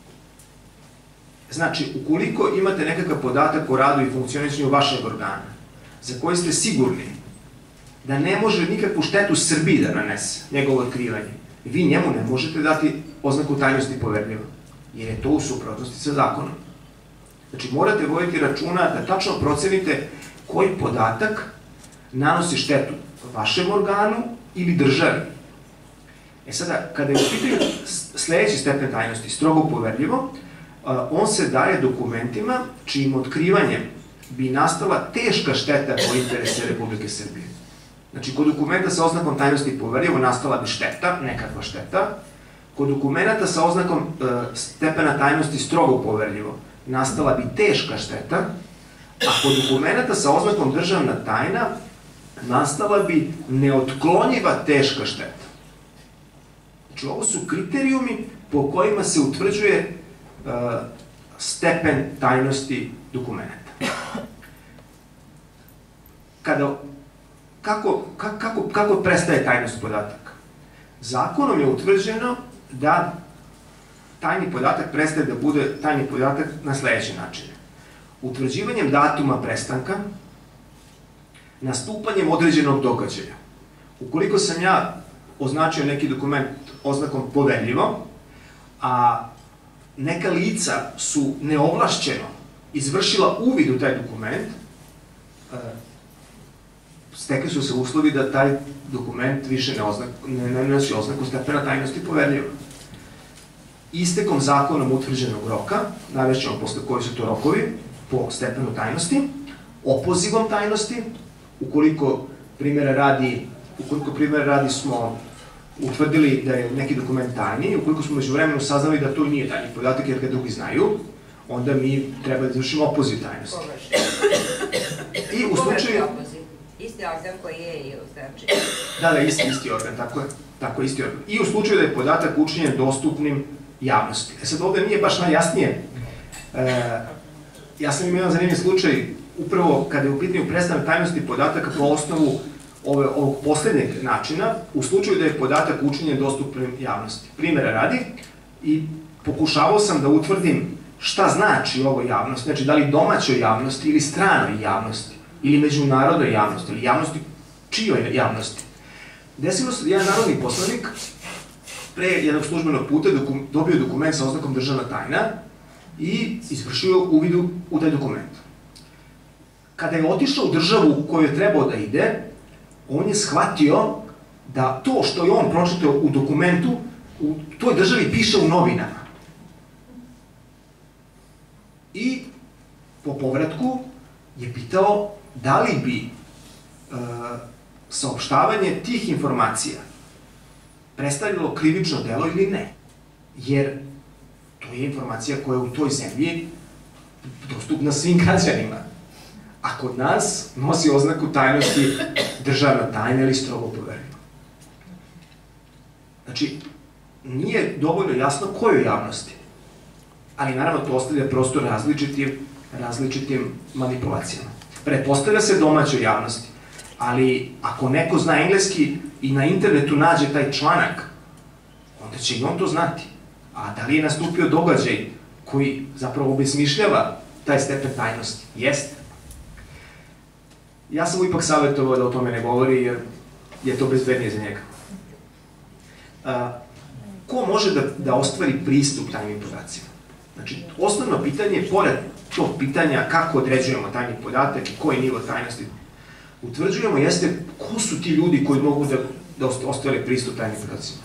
Znači, ukoliko imate nekakav podatak o radu i funkcionisanju vašeg organa, za koji ste sigurni da ne može nikakvu štetu Srbiji da nanese njegovo otkrivanje, vi njemu ne možete dati oznaku tajnosti poverljivo, jer je to u suprotnosti sa zakonom. Znači, morate voditi računa da tačno procenite koji podatak nanosi štetu vašem organu ili državi. Sada, kada je u pitanju sledeći stepen tajnosti, strogo poverljivo, on se daje dokumentima čijim otkrivanjem bi nastala teška šteta po interese Republike Srbije. Znači, kod dokumenta sa oznakom tajnosti poverljivo nastala bi šteta, nekakva šteta. Kod dokumenta sa oznakom stepena tajnosti strogo poverljivo nastala bi teška šteta, a kod dokumenta sa oznakom državna tajna nastala bi neotklonjiva teška šteta. Znači, ovo su kriterijumi po kojima se utvrđuje stepen tajnosti dokumenta. Kako prestaje tajnost podataka? Zakonom je utvrđeno da tajni podatak prestaje da bude tajni podatak na sledeći način. Utvrđivanjem datuma prestanka, nastupanjem određenog događaja. Ukoliko sam ja označio neki dokument oznakom poverljivo, a neka lica su neovlašćeno izvršila uvid u taj dokument, stekli su se uslovi da taj dokument više ne nosi oznaku stepena tajnosti poverljivo. Istekom zakonom utvrđenog roka, navešćemo posle koji su to rokovi, po stepenu tajnosti, opozivom tajnosti, ukoliko primjera radi smo utvrdili da je neki dokument tajni, ukoliko smo među vremenu saznali da to nije tajni podatak jer ga drugi znaju, onda mi treba da izvršimo opoziv tajnosti. I u slučaju... Isti organ koji je i znači... Da, isti organ, tako je. tako isti organ. I u slučaju da je podatak učinjen dostupnim javnosti. Sad ovde nije baš najjasnije. Ja sam imao jedan zanimljiv slučaj, upravo kada je u pitanju prestanak tajnosti podataka po osnovu ovog poslednjeg načina, u slučaju da je podatak učinjen dostupnim javnosti. Primera radi, i pokušavao sam da utvrdim šta znači ovo javnost, znači da li domaćoj javnosti ili stranoj javnosti, ili međunarodnoj javnosti, ili javnosti, čijoj javnosti. Desilo se da jedan narodni poslanik pre jednog službenog puta dobio dokument sa oznakom državna tajna i izvršio uvid u taj dokument. Kada je otišao u državu u koju je trebao da ide, on je shvatio da to što je on pročitao u dokumentu u toj državi piše u novinama. I po povratku je pitao da li bi saopštavanje tih informacija predstavljalo krivično delo ili ne. Jer to je informacija koja je u toj zemlji dostupna svim građanima. A kod nas nosi oznaku tajnosti državna tajna ili strogo poverljiva. Znači, nije dovoljno jasno kojoj javnosti. Ali naravno to ostavlja prostor različitim manipulacijama. Pretpostavlja se domaćoj javnosti, ali ako neko zna engleski i na internetu nađe taj članak, onda će i on to znati. A da li je nastupio događaj koji zapravo obesmišljava taj stepen tajnosti? Jeste. Ja sam mu ipak savjetovao da o tome ne govori, jer je to bezbednije za njega. Ko može da ostvari pristup tajnim podacima? Znači, osnovno pitanje, pored tog pitanja kako određujemo tajni podatak i koji nivo tajnosti utvrđujemo, jeste ko su ti ljudi koji mogu da ostvare pristup tajnim podacima.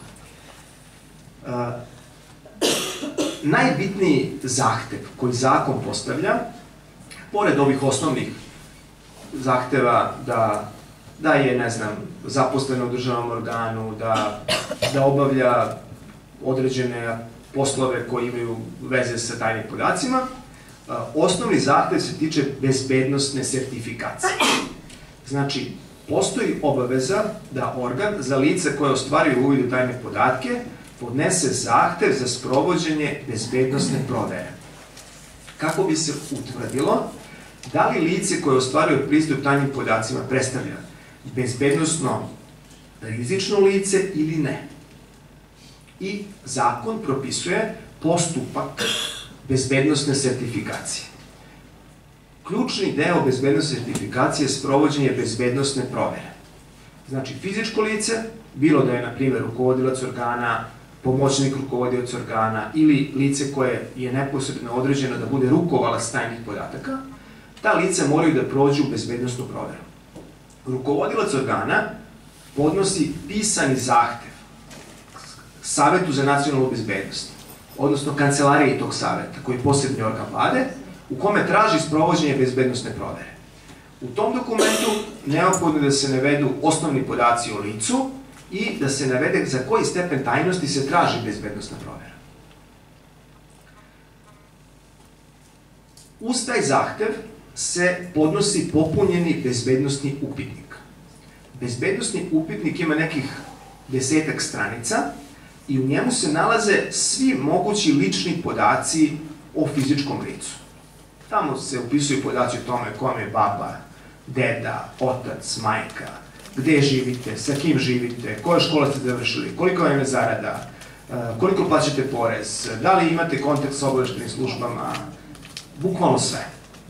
Najbitniji zahtev koji zakon postavlja, pored ovih osnovnih zahteva da je, ne znam, zaposleno u državnom organu, da obavlja određene poslove koji imaju veze sa tajnim podacima, osnovni zahtev se tiče bezbednosne sertifikacije. Znači, postoji obaveza da organ za lice koje ostvaruju uvid u tajne podatke podnese zahtev za sprovođenje bezbednosne provere. Kako bi se utvrdilo da li lice koje ostvaruje pristup tajnim podacima predstavlja bezbednosno rizično lice ili ne. I zakon propisuje postupak bezbednosne sertifikacije. Ključni deo bezbednosne sertifikacije je sprovođenje bezbednosne provere. Znači, fizičko lice, bilo da je, na primjer, rukovodilac organa, pomoćnik rukovodioca organa ili lice koje je neposredno određeno da bude rukovalac tajnih podataka, ta lica moraju da prođu bezbednosnu proveru. Rukovodilac organa podnosi pisani zahtev Savetu za nacionalnu bezbednost, odnosno kancelariji tog saveta, koji je posebni organ vlade, u kome traži sprovođenje bezbednosne provere. U tom dokumentu neophodno je da se navedu osnovni podaci o licu i da se navede za koji stepen tajnosti se traži bezbednosna provera. Uz taj zahtev se podnosi popunjeni bezbednosni upitnik. Bezbednosni upitnik ima nekih 10-ak stranica i u njemu se nalaze svi mogući lični podaci o fizičkom licu. Tamo se upisuju podaci o tome kom je baba, deda, otac, majka, gde živite, sa kim živite, koje škole ste završili, koliko vam je zarada, koliko plaćate porez, da li imate kontakt sa obaveštajnim službama, bukvalno sve.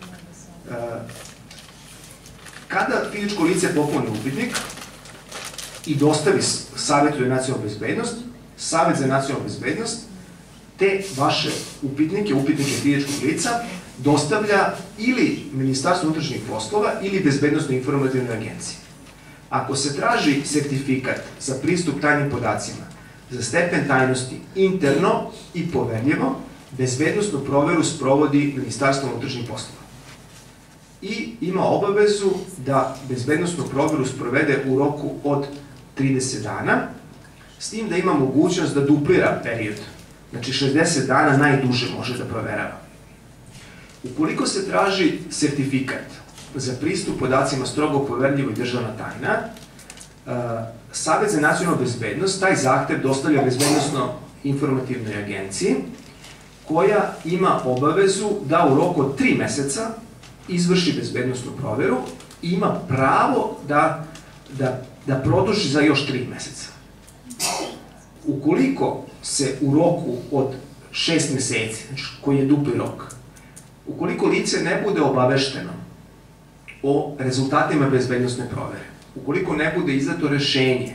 Kada fizičko lice popuni upitnik i dostavi Savetu za nacionalnu bezbednost, Savet za nacionalnu bezbednost te vaše upitnike, upitnike fizičkog lica, dostavlja ili Ministarstvo unutrašnjih poslova ili Bezbednosno-informativnoj agenciji. Ako se traži sertifikat za pristup tajnim podacima za stepen tajnosti interno i poverljivo, bezbednosnu proveru sprovodi Ministarstvo unutrašnjih poslova. I ima obavezu da bezbednosnu proveru sprovede u roku od 30 dana, s tim da ima mogućnost da duplira period. Znači 60 dana najduže može da proverava. Ukoliko se traži sertifikat za pristup podacima strogo poverljivo i državna tajna, Savet za nacionalnu bezbednost taj zahtev dostavlja Bezbednosno-informativnoj agenciji, koja ima obavezu da u roku od 3 meseca izvrši bezbednosnu proveru i ima pravo da produži za još 3 meseca. Ukoliko se u roku od 6 meseci, znači koji je dupli rok, ukoliko lice ne bude obavešteno o rezultatima bezbednosne provere, ukoliko ne bude izdato rešenje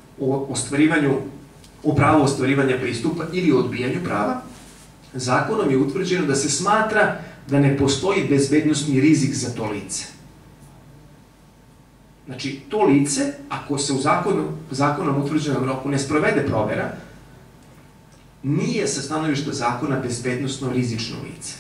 o pravu ostvarivanja pristupa ili odbijanju prava, zakonom je utvrđeno da se smatra da ne postoji bezbednosni rizik za to lice. Znači, to lice, ako se u zakonom utvrđenom roku ne sprovede provera, nije sa stanovišta zakona bezbednosno rizično lice.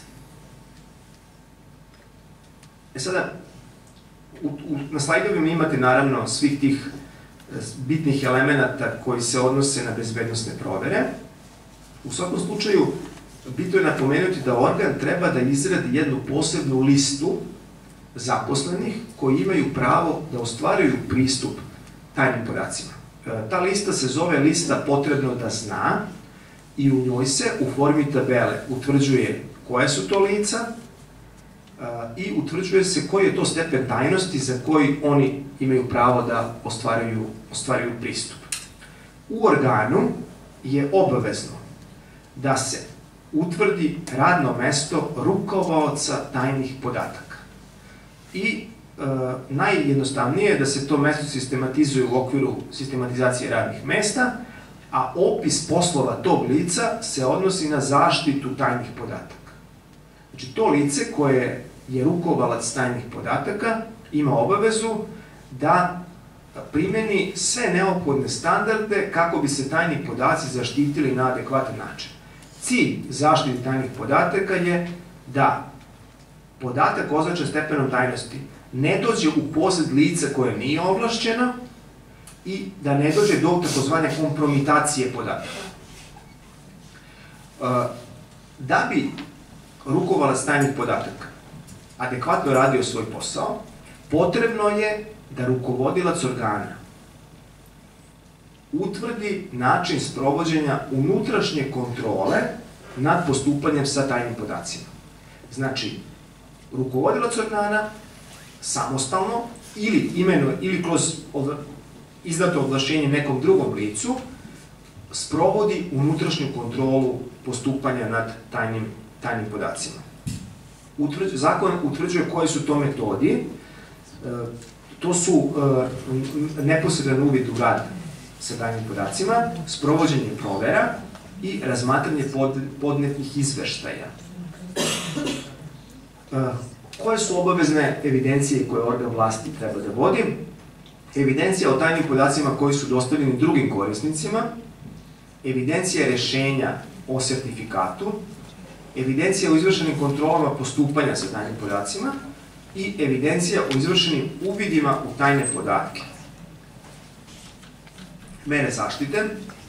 Sada, na slajdovima imate naravno svih tih bitnih elemenata koji se odnose na bezbednosne provere. U svakom slučaju, bitno je napomenuti da organ treba da izradi jednu posebnu listu zaposlenih koji imaju pravo da ostvaruju pristup tajnim podacima. Ta lista se zove lista potrebno da zna i u njoj se u formi tabele utvrđuje koje su to lica i utvrđuje se koji je to stepen tajnosti za koji oni imaju pravo da ostvaruju pristup. U organu je obavezno da se utvrdi radno mesto rukovaoca tajnih podataka. I najjednostavnije je da se to mesto sistematizuje u okviru sistematizacije radnih mesta, a opis poslova tog lica se odnosi na zaštitu tajnih podataka. Znači, to lice koje je rukovalac tajnih podataka ima obavezu da primeni sve neophodne standarde kako bi se tajni podaci zaštitili na adekvatan način. Cilj zaštite tajnih podataka je da podatak označen stepenom tajnosti ne dođe u posed lica koje nije ovlašćeno i da ne dođe do takozvane kompromitacije podataka. Da bi rukovalac tajnih podataka adekvatno radio svoj posao, potrebno je da rukovodilac organa utvrdi način sprovođenja unutrašnje kontrole nad postupanjem sa tajnim podacima. Znači, rukovodilac organa samostalno ili kroz izdato ovlašćenje nekom drugom licu sprovodi unutrašnju kontrolu postupanja nad tajnim podacima. Zakon utvrđuje koje su to metodi. To su neposredan uvid u rad sa tajnim podacima, sprovođenje provera i razmatranje podnetih izveštaja. Koje su obavezne evidencije koje organ vlasti treba da vodi? Evidencija o tajnim podacima koji su dostavljeni drugim korisnicima, evidencija rešenja o sertifikatu, evidencija o izvršenim kontrolama postupanja sa tajnim podacima i evidencija o izvršenim uvidima u tajne podatke. Mere zaštite.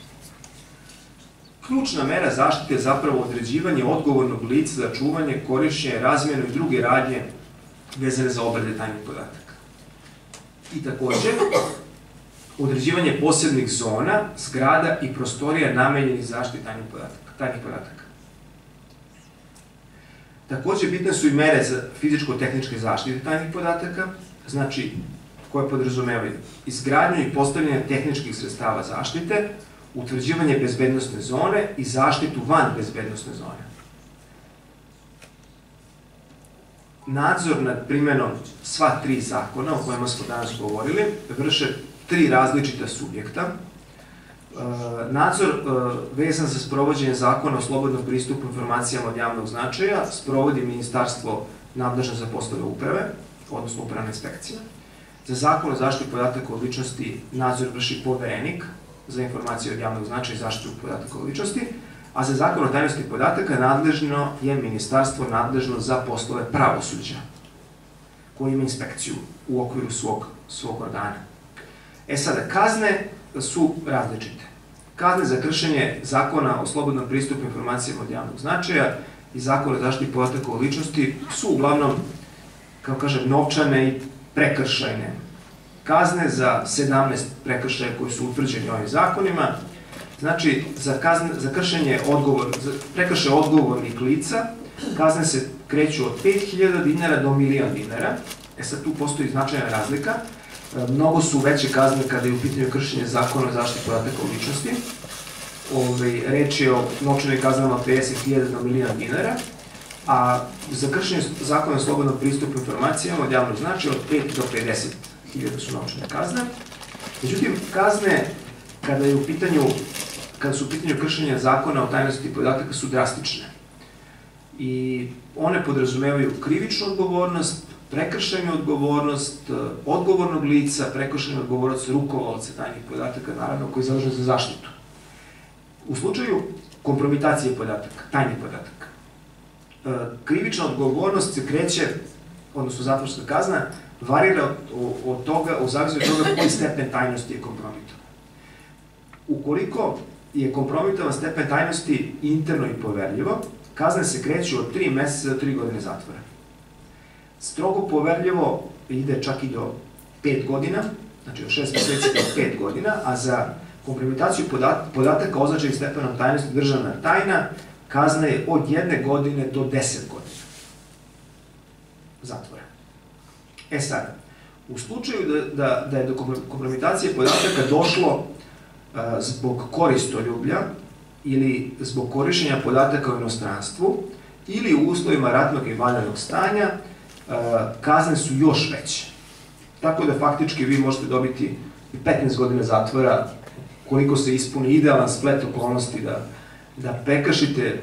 Ključna mera zaštite je zapravo određivanje odgovornog lica za čuvanje, korišćenje, razmjenu i druge radnje vezane za obrade tajnih podataka. I takođe, određivanje posebnih zona, zgrada i prostorija namenjenih zaštiti tajnih podataka. Takođe, bitne su i mere za fizičko-tehničke zaštite tajnih podataka, znači koje podrazumevaju izgradnju i postavljanje tehničkih sredstava zaštite, utvrđivanje bezbednosne zone i zaštitu van bezbednosne zone. Nadzor nad primenom sva 3 zakona o kojima smo danas govorili vrše 3 različita subjekta. Nadzor vezan za sprovođenje zakona o slobodnom pristupu informacijama od javnog značaja sprovodi ministarstvo nadležno za poslove uprave, odnosno upravna inspekcija. Za zakon o zaštiti podataka o ličnosti nadzor vrši poverenik za informacije od javnog značaja i zaštitu podataka o ličnosti, a za zakon o tajnosti podataka nadležno je ministarstvo nadležno za poslove pravosuđa, koji ima inspekciju u okviru svog organa. Sada, kazne su različite. Kazne za kršenje zakona o slobodnom pristupu informacijama od javnog značaja i zakona o zaštiti podataka o ličnosti su uglavnom, kao kažem, novčane i prekršajne kazne za 17 prekršaja koji su utvrđeni ovim zakonima. Znači, za prekršaje odgovornih lica kazne se kreću od 5.000 dinara do 1.000.000 dinara. Sad tu postoji značajna razlika. Mnogo su veće kazne kada je u pitanju kršenje zakona o zaštiti podataka o ličnosti. Reč je o novčanim kaznama od 50.000 do 1.000.000 dinara, a za kršenje zakona o slobodnom pristupu informacijama od javnog značaja od 5 do 50.000 su novčane kazne. Međutim, kazne kada su u pitanju kršenja zakona o tajnosti podataka su drastične. I one podrazumevaju krivičnu odgovornost, prekršajnu odgovornost odgovornog lica, prekršajnu odgovornost rukovaoca tajnih podataka, naravno, koji je zadužen za zaštitu. U slučaju kompromitacije podataka, tajnih podataka, krivična odgovornost se kreće, odnosno zatvorska kazna, varira od toga, u zavisnosti od toga koji stepen tajnosti je kompromitovan. Ukoliko je kompromitovan stepen tajnosti interno i poverljivo, kazne se kreću od 3 meseca do 3 godine zatvora. Strogo poverljivo ide čak i do 5 godina, znači od 6 meseci do 5 godina, a za kompromitaciju podataka označenih stepenom tajnosti državna tajna, kazna je od 1 godine do 10 godina zatvora. Sada, u slučaju da je do kompromitacije podataka došlo zbog koristoljublja ili zbog korišćenja podataka u inostranstvu ili u uslovima ratnog i vanrednog stanja, kazne su još veće. Tako da faktički vi možete dobiti i 15 godina zatvora koliko se ispuni idealan splet okolnosti da prekršite,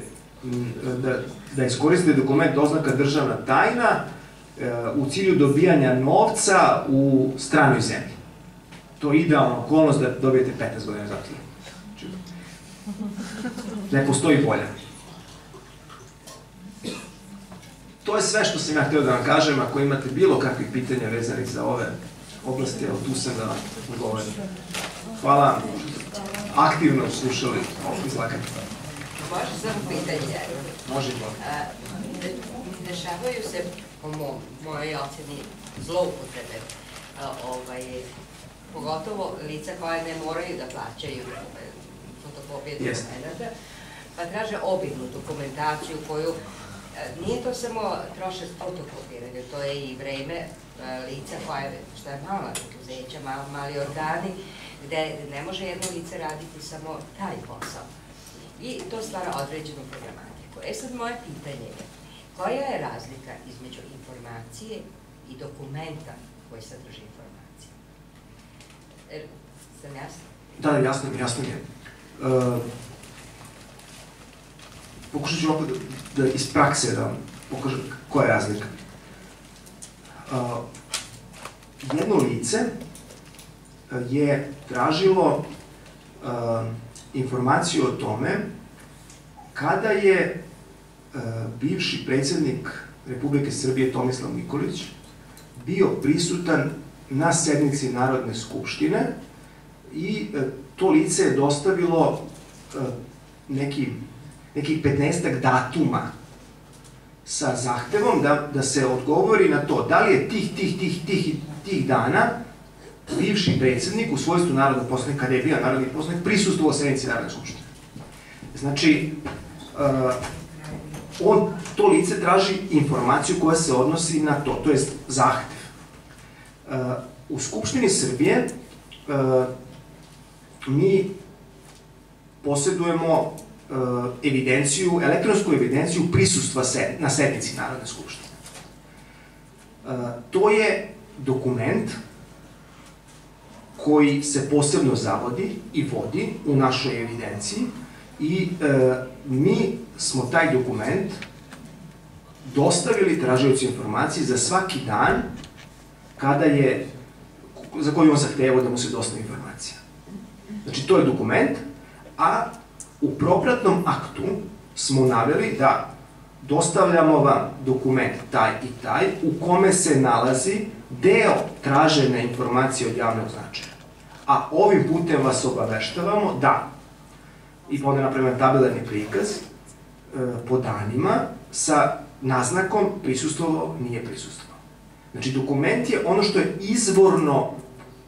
da iskoristite dokument oznaka državna tajna u cilju dobijanja novca u stranoj zemlji. To je idealna okolnost da dobijete 15 godina zatvora. Ne postoji bolja. To je sve što sam ja htio da vam kažem. Ako imate bilo kakvih pitanja vezanih za ove oblasti, evo tu sam da vam odgovorim. Hvala vam. Aktivno slušali izlaganje. Može samo pitanje? Može. Dešavaju se, po mojoj oceni, zloupotrebe. Pogotovo lica koja ne moraju da plaćaju fotokopije dokumenta, pa traže obimnu dokumentaciju koju nije to samo trošak fotokopiranja, to je i vreme lica koja što je mala preduzeća, mali organi, gde ne može jedno lice raditi samo taj posao. I to stvara određenu problematiku. Sad moje pitanje je, koja je razlika između informacije i dokumenta koji sadrži informacije? Sam jasno? Da, jasno je. Pokušat ću opet da iz prakse da vam pokažem koja je razlika. Jedno lice je tražilo informaciju o tome kada je bivši predsjednik Republike Srbije Tomislav Nikolić bio prisutan na sednici Narodne skupštine i to lice je dostavilo nekih 15 datuma sa zahtevom da se odgovori na to da li je tih dana bivši predsjednik u svojstvu narodnog poslanika, kada je bio narodni poslanik, prisustvovao sednici Narodne skupštine. Znači, to lice traži informaciju koja se odnosi na to jest zahtev. U Skupštini Srbije mi posjedujemo elektronsku evidenciju prisustva na sednici Narodne skupštine. To je dokument koji se posebno zavodi i vodi u našoj evidenciji i mi smo taj dokument dostavili tražiocu informacije za svaki dan za koji on zahtevao da mu se dostavi informacija. Znači, to je dokument, a u propratnom aktu smo naveli da dostavljamo vam dokument taj i taj u kome se nalazi deo tražene informacije od javnog značaja. A ovim putem vas obaveštavamo da, i onda napravimo tabelarni prikaz po danima sa naznakom prisustvovao, nije prisustvovao. Znači, dokument je ono što je izvorno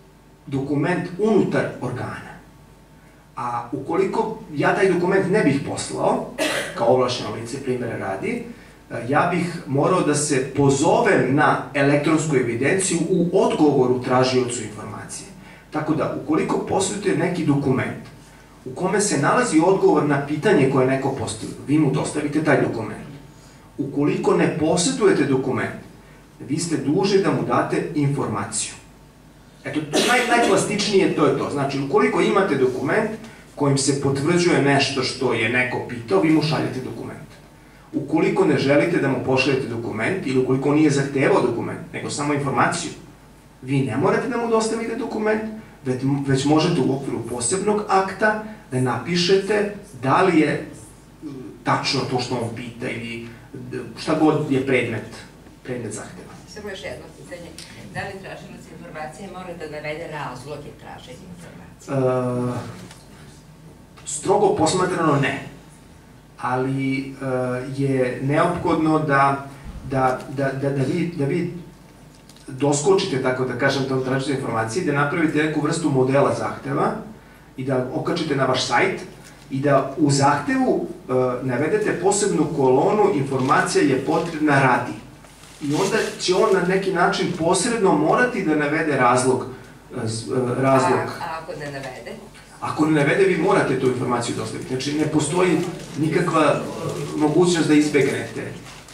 dokument unutar organa. A ukoliko ja taj dokument ne bih poslao, kao ovlašćeno lice, primjera radi, ja bih morao da se pozovem na elektronsku evidenciju u odgovoru tražiocu informacije. Tako da, ukoliko posjedujete neki dokument u kome se nalazi odgovor na pitanje koje neko postavio, vi mu dostavite taj dokument. Ukoliko ne posjedujete dokument, vi ste dužni da mu date informaciju. Eto, najplastičnije to je to. Znači, ukoliko imate dokument kojim se potvrđuje nešto što je neko pitao, vi mu šaljete dokument. Ukoliko ne želite da mu pošaljete dokument ili ukoliko nije zahtevao dokument, nego samo informaciju, vi ne morate da mu dostavite dokument, već možete u okviru posebnog akta da napišete da li je tačno to što on pita ili šta god je predmet zahteva. Samo još jedno pitanje. Da li tražilac informacije mora da navede razloge traženja informacije? Strogo posmatrano ne. Ali je neophodno da vi doskočite, tako da kažem, tom traženju informacije, da napravite neku vrstu modela zahteva i da okačite na vaš sajt i da u zahtevu navedete posebnu kolonu informacija je potrebna radi. I onda će on na neki način posredno morati da navede razlog. A ako ne navede? Ako ne navede, vi morate tu informaciju dostaviti. Znači, ne postoji nikakva mogućnost da izbegnete.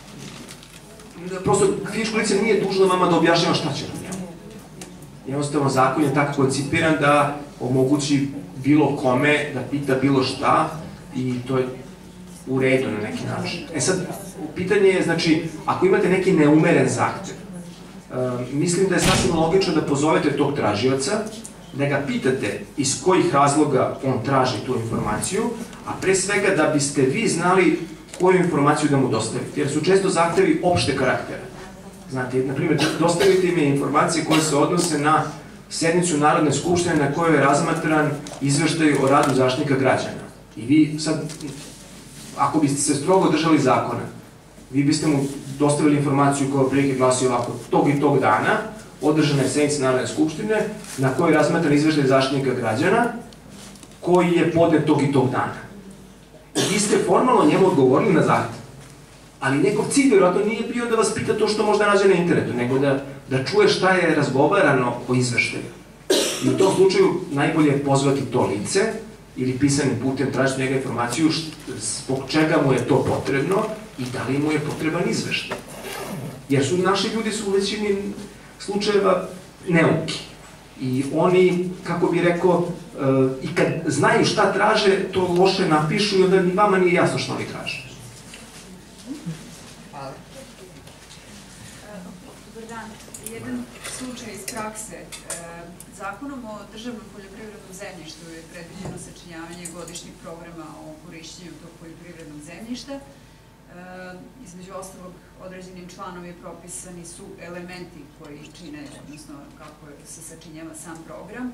Prosto, fizičko lice nije dužno vama da objašnjava šta će na njemu. Jednostavno, zakon je tako koncipiran da omogući bilo kome da pita bilo šta i to je u redu na neki način. E sad, pitanje je, znači, ako imate neki neumeren zahtev, mislim da je sasvim logično da pozovete tog tražioca, da ga pitate iz kojih razloga on traži tu informaciju, a pre svega da biste vi znali koju informaciju da mu dostavite, jer su često zahtevi opšte karaktera. Znate, na primjer, dostavite mi informacije koje se odnose na sednicu Narodne skupštine na kojoj je razmatran izveštaj o radu Zaštitnika građana. I vi sad, ako biste se strogo držali zakona, vi biste mu dostavili informaciju koja prilike glasi ovako, tog i tog dana, održana je sednica Narodne skupštine na kojoj je razmatran izveštaj Zaštitnika građana koji je podnet tog i tog dana. I vi ste formalno njemu odgovorili na zahtev. Ali njegov cilj vjerojatno nije bio da vas pita to što možda nađe na internetu, nego da čuje šta je razgovarano o izveštaju. I u tom slučaju najbolje je pozvati to lice ili pisanim putem tražiti njega informaciju zbog čega mu je to potrebno i da li mu je potreban izveštaj. Jer naši ljudi su u većini slučajeva neuki. I oni, kako bi rekao, i kad znaju šta traže, to loše napišu i onda ni vama nije jasno što oni traže. Hvala. Dobar dan. Jedan slučaj iz prakse. Zakonom o državnom poljoprivrednom zemljištu je predviđeno sačinjavanje godišnjeg programa o korišćenju tog poljoprivrednog zemljišta. Između ostalog, određenim članom je propisani su elementi koji čine, odnosno kako se sačinjava sam program.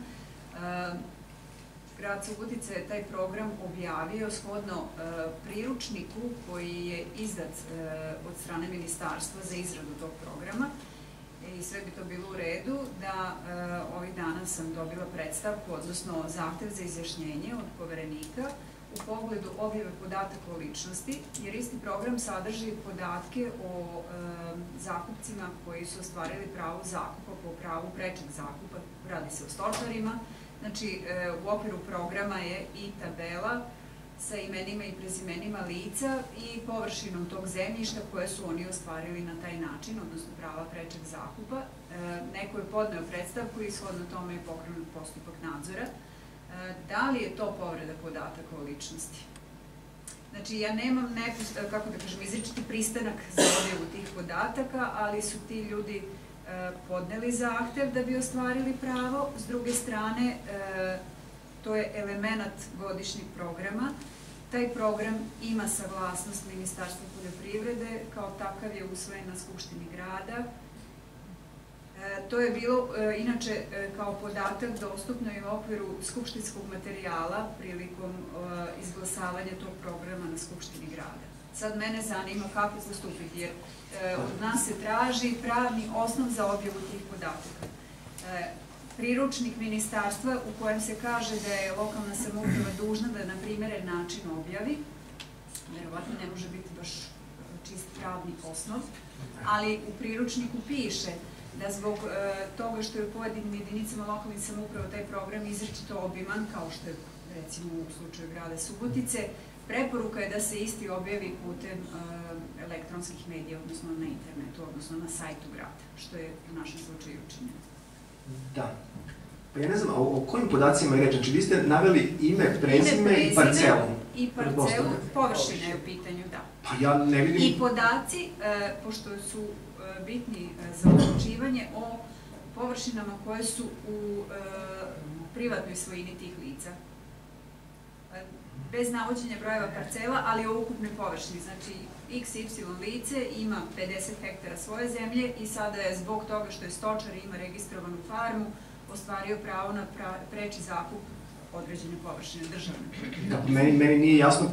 Grad Subotica je taj program objavio shodno priručniku koji je izdat od strane ministarstva za izradu tog programa i sve bi to bilo u redu da ovih dana sam dobila predstavku, odnosno zahtev za izjašnjenje od poverenika u pogledu objave podataka o ličnosti, jer isti program sadrži podatke o zakupcima koji su ostvarili pravo zakupa po pravu prečeg zakupa, radi se o stočarima. Znači, u okviru programa je i tabela sa imenima i prezimenima lica i površinom tog zemljišta koje su oni ostvarili na taj način, odnosno prava prečeg zakupa. Neko je podneo predstavku i shodno tome je pokrenut postupak nadzora. Da li je to povreda podataka o ličnosti? Znači, ja nemam neku, kako da kažem, izričiti pristanak za objavu tih podataka, ali su ti ljudi podneli zahtev da bi ostvarili pravo. S druge strane, to je element godišnjeg programa. Taj program ima saglasnost Ministarstva poljoprivrede, kao takav je usvojen na Skupštini grada. To je bilo, inače, kao podatak dostupno i u okviru skupštinskog materijala prilikom izglasavanja tog programa na Skupštini grada. Sad mene zanima kako postupiti, jer od nas se traži pravni osnov za objavu tih podataka. priručnik ministarstva u kojem se kaže da je lokalna samouprava dužna da na primeren način objavi, verovatno ne može biti baš čist pravni osnov, ali u priručniku piše da zbog toga što je u pojedinim jedinicama lokalnih samouprava taj program izričito obiman, kao što je recimo u slučaju grada Subotice, preporuka je da se isti objavi putem elektronskih medija, odnosno na internetu, odnosno na sajtu grada, što je u našem slučaju učinjeno. Da. Pa ja ne znam, o kojim podacima je reč? Znači, vi ste naveli ime, prezime i parcelu. I parcelu, površina je u pitanju, da. Pa ja ne vidim... I podaci, pošto su bitni za odlučivanje o površinama koje su u privatnoj svojini tih lica. Bez navođenja brojeva parcela, ali o ukupnoj površini. Znači, XY lice ima 50 hektara svoje zemlje i sada je zbog toga što je stočar i ima registrovanu farmu, ostvario pravo na preči zakup određene površine državne. Da, meni nije jasno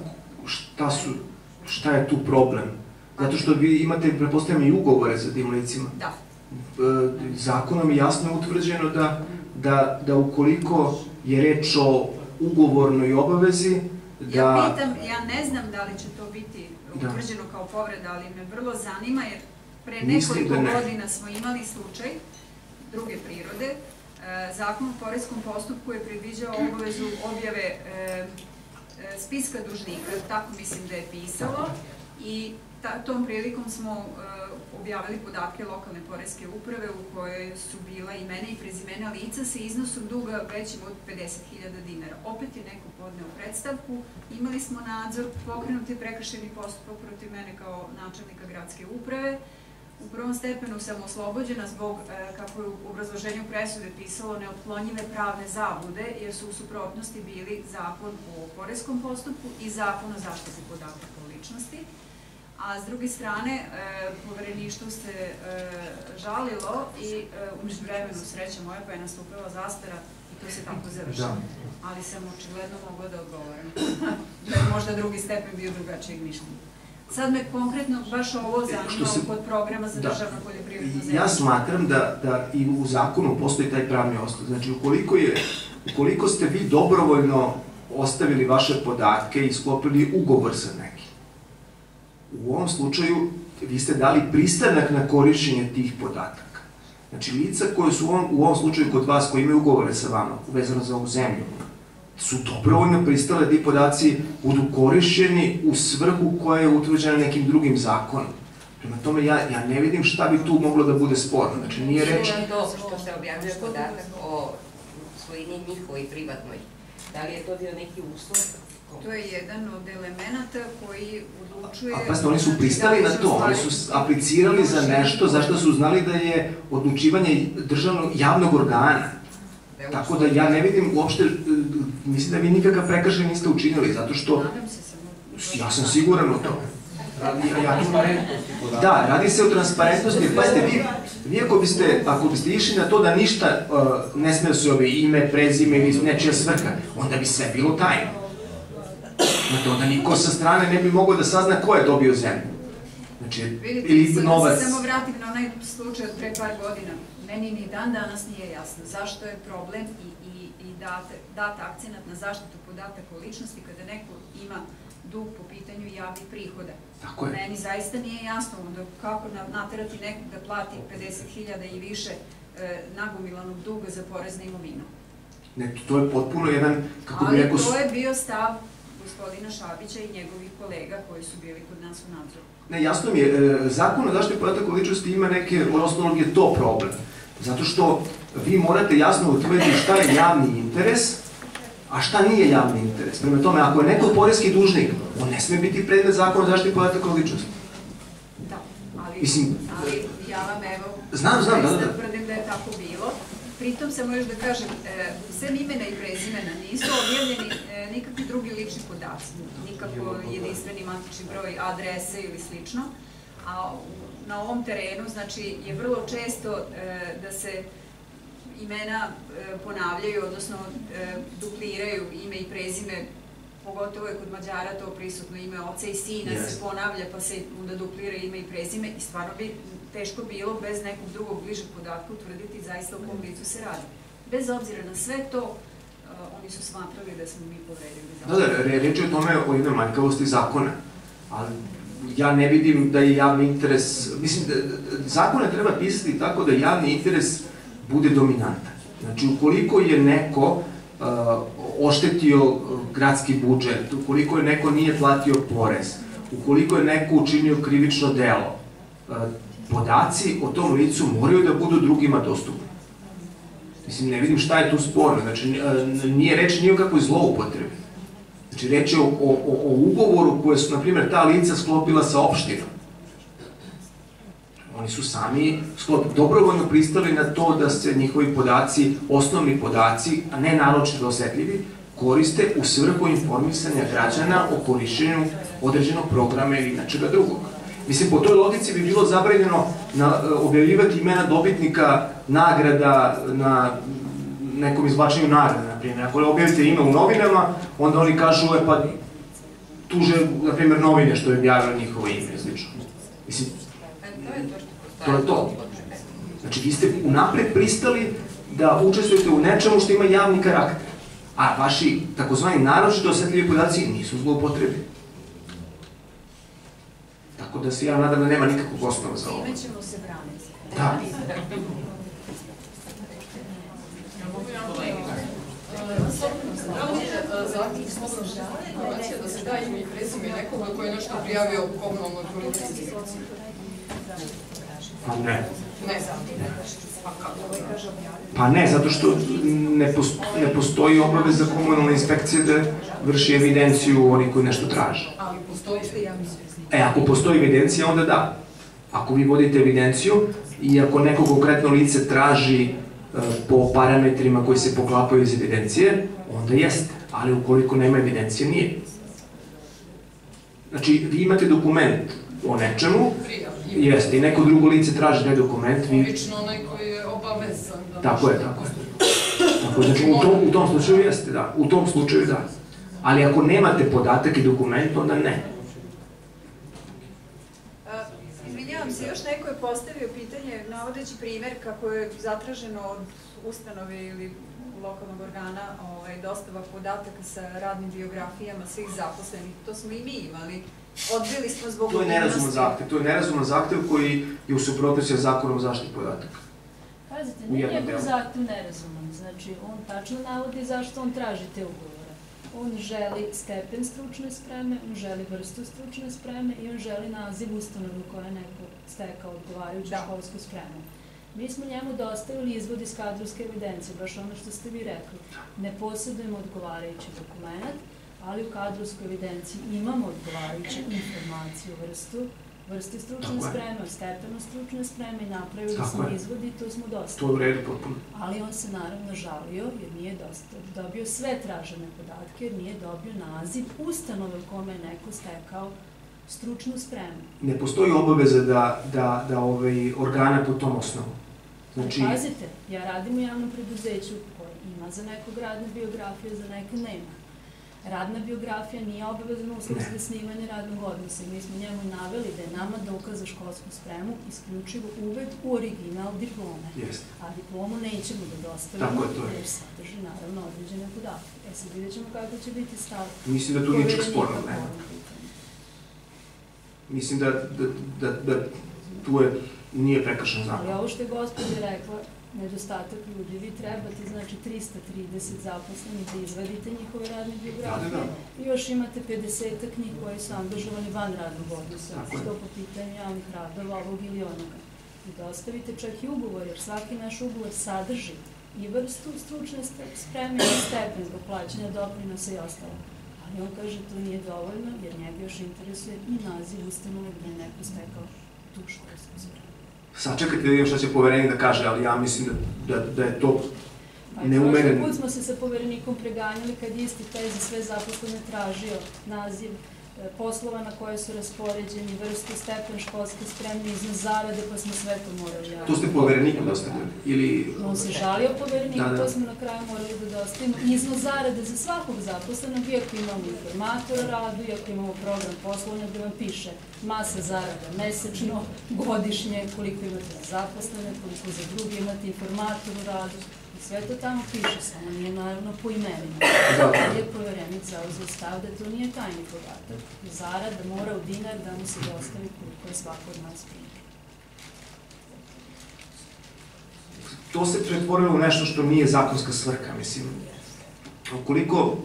šta je tu problem. Zato što vi imate, pretpostavljam, i ugovore sa tim licima. Da. Zakonom je jasno utvrđeno da ukoliko je reč o ugovornoj obavezi, ja ne znam da li će to biti utvrđeno kao povreda, ali me vrlo zanima, jer pre nekoliko godina smo imali slučaj druge prirode. Zakon o poreskom postupku je predviđao obavezu objave spiska dužnika, tako mislim da je pisalo, i tom prilikom smo objavili podatke lokalne poreske uprave u kojoj su bila imena i prezimena lica sa iznosom duga većim od 50.000 dinara. Opet je neko podneo predstavku, imali smo nadzor, pokrenut je prekršajni postupak protiv mene kao načelnika gradske uprave. U prvom stepenu sam oslobođena zbog, kako je u obrazloženju presude pisalo, neotklonjive pravne zablude, jer su u suprotnosti bili Zakon o poreskom postupku i Zakon o zaštiti podataka o ličnosti. A s druge strane, povereništvo se žalilo i umeđu vremenu sreća moja pa je nastupila zastara i to se tako završilo. Ali sam očigledno mogla da odgovorim. Da je možda drugi stepen bio drugačijeg mišljenja. Sad me konkretno baš ovo zanima kod programa za državno poljoprivredno zemljište. Ja smatram da i u zakonu postoji taj pravni osnov. Znači, ukoliko ste vi dobrovoljno ostavili vaše podatke i sklopili ugovor sa nekim, u ovom slučaju vi ste dali pristanak na korišćenje tih podataka. Znači, lica koje su u ovom slučaju kod vas, koji imaju ugovore sa vama, uvezano za ovu zemlju, su dobrovoljno pristale da ti podaci budu korišćeni u svrhu koja je utvrđena nekim drugim zakonom. Prema tome, ja ne vidim šta bi tu moglo da bude sporno. Znači, nije reč... To što se objavljuje podatak o svojini njihovoj privatnoj, da li je to bio neki uslov? To je jedan od elemenata koji odlučuje... A pa oni su pristali na to, oni su aplicirali za nešto zašto su znali da je odlučivanje državnog javnog organa. Tako da ja ne vidim uopšte, mislim da vi nikakav prekršaj niste učinili, zato što... Nadam se samo. Ja sam siguran o to. Da, radi se o transparentnosti. Pazite, vi ako biste išli na to da ništa ne sme se ove ime, prezime ili nečija svrha, onda bi sve bilo tajno. Znate, onda niko sa strane ne bi mogao da sazna ko je dobio zemlju. Znači, ili novac. Vidite, samo vratim na onaj slučaj od pre par godina. Meni ni dan danas nije jasno zašto je problem i dat akcenat na zaštitu podataka o ličnosti kada neko ima dug po pitanju javnih prihoda. Tako je. Meni zaista nije jasno kako naterati nekog da plati 50.000 i više nagomilanog duga za porez na imovinu. Ne, to je potpuno jedan, kako bi rekao... Ali to je bio stav gospodina Šabića i njegovih kolega koji su bili kod nas u nadzoru. Ne, jasno mi je, zakon o zaštiti podataka o ličnosti ima neke, osnovnog je to problem. Zato što vi morate jasno utvrditi šta je javni interes, a šta nije javni interes. Prema tome, ako je neko poreski dužnik, on ne sme biti predmet zakona o zaštiti podataka o ličnosti. Da, ali ja vam evo... Znam, da. Tvrdim da je tako bilo. Pritom samo još da kažem, sem imena i prezimena nisu objavljeni nikakvi drugi lični podaci, nikako jedinstveni matični broj, adrese ili slično, a na ovom terenu, znači, je vrlo često da se imena ponavljaju, odnosno dupliraju ime i prezime, pogotovo je kod Mađara to prisutno, ime oca i sina se ponavlja pa se onda duplira ime i prezime i stvarno bi teško bilo bez nekog drugog bližeg podatka utvrditi zaista o kom licu se radi. bez obzira na sve to, oni su smatrali da smo mi povredili zakon. Da, reč je o tome o jednoj manjkavosti zakona, ali ja ne vidim da je javni interes, mislim da zakone treba pisati tako da javni interes bude dominantan. Znači, ukoliko je neko oštetio gradski budžet, ukoliko je neko nije platio porez, ukoliko je neko učinio krivično delo, podaci o tom licu moraju da budu drugima dostupni. Mislim, ne vidim šta je tu sporno. Znači, nije reč ni o kakvoj zloupotrebi. Znači, reč je o ugovoru koje su, na primjer, ta lica sklopila sa opštinom. Oni su sami dobrovoljno pristali na to da se njihovi podaci, osnovni podaci, a ne naročito osetljivi, koriste u svrhu informisanja građana o korišćenju određenog programa ili nečega drugog. Mislim, po toj logici bi bilo zabranjeno objavljivati imena dobitnika nagrada na nekom izvlačenju nagrada, na primjer. Ako objavite ime u novinama, onda oni kažu, pa tuže, na primjer, novine što je objavilo njihovo ime, slično. Mislim, to je to. Znači, vi ste unapred pristali da učestvujete u nečemu što ima javni karakter, a vaši takozvani naročito osetljivi podaci nisu zloupotrebni. Tako da se ja nadam da nema nikakvog osnova za ovo. Time ćemo se braniti. Da. Zatim slobodno informacija da se da ime i prezime nekoga koji je nešto prijavio komunalnoj policiji. Pa ne. Ne znam. Pa kako? Pa ne, zato što ne postoji obaveza komunalne inspekcije da vrši evidenciju onih koji nešto traže. Ali postoji javni. Ako postoji evidencija, onda da. Ako vi vodite evidenciju i ako neko konkretno lice traži po parametrima koji se poklapaju iz evidencije, onda jeste. Ali ukoliko nema evidencije, nije. Znači, vi imate dokument o nečemu, jeste, i neko drugo lice traži taj dokument, vi... Lično onaj koji je obavezan. Tako je, tako je. Znači, u tom slučaju jeste, da. U tom slučaju da. Ali ako nemate podatak i dokument, onda ne. Izvinjavam se, još neko je postavio pitanje, navodeći primer kako je zatraženo od ustanove ili lokalnog organa dostava podataka sa radnim biografijama svih zaposlenih. To smo i mi imali. Odbili smo zbog... To je nerazuman zahtev. To je nerazuman zahtev koji je u suprotnosti sa zakonom o zaštiti podataka. Pazite, nije njegov zahtev nerazuman. Znači, on tačno navodi zašto on traži te ugovore. On želi stepen stručne spreme, on želi vrstu stručne spreme i on želi naziv ustanove u kojoj je neko stekao odgovarajuću školsku spremu. Mi smo njemu dostavili izvod iz kadrovske evidencije, baš ono što ste vi rekli. Ne posjedujemo odgovarajući dokument, ali u kadrovskoj evidenciji imamo odgovarajuće informacije o vrsti stručne spreme, o stepenu stručne spreme i napravili smo izvod i to smo dostavili. To je u redu potpuno. Ali on se naravno žalio jer nije dobio sve tražene podatke, jer nije dobio naziv ustanove u kome je neko stekao stručnu spremu. Ne postoji obaveza da organa po tom osnovu. Pazite, ja radim u javnom preduzeću koje ima za nekog radne biografije, za neke nema. Radna biografija nije obavezna u smislu zasnivanja radnog odnosa i mi smo njemu naveli da je nama dokaz za školsku spremu isključivo uved u original diplome. A diplomu nećemo da dostavimo jer sadrži naravno određene podatke. Sad vidjet ćemo kako će biti stav. Mislim da tu ničeg sporno nema. Mislim da tu nije prekršen zakon. Ali ovo što je gospođa rekla, nedostatak ljudi, vi trebate, znači 330 zaposlenih da izvadite njihove radne biografije i još imate 50-ak njih koji su angažovani van radnog odnosa, što po pitanju javnih radova, ovog ili onoga. I dostavite čak i ugovor, jer svaki naš ugovor sadrži i vrstu stručne spreme i stepen do plaćanja doprinosa i ostalo. Ali on kaže to nije dovoljno, jer njega još interesuje i naziv ustanove gde je neko stekao tu školsku spremu. Sačekajte da vidim šta će poverenik da kaže, ali ja mislim da je to neumeren... Prošli put smo se sa poverenikom preganjali kad je isti taj za sve zaposlene tražio naziv poslova na koje su raspoređeni, vrstu, stepen školske spremne, iznos zarade, pa smo sve to morali javiti. To ste povereniku dostavili? On se žalio povereniku, to smo na kraju morali da dostavimo. Iznos zarade za svakog zaposlenog, iako imamo informator o radu, iako imamo program poslovanja gde vam piše masa zarada mesečno, godišnje, koliko imate zaposlene, koliko za drugi imate informator o radu. Sve to tamo piše, samo nije naravno po imenima. Je poverenik zauzeo stav da to nije tajni podatak. Zarad mora u dinar da mu se dostavi koliko je svako od nas prima. To se pretvorilo u nešto što nije zakonska svrha, mislim. Ukoliko,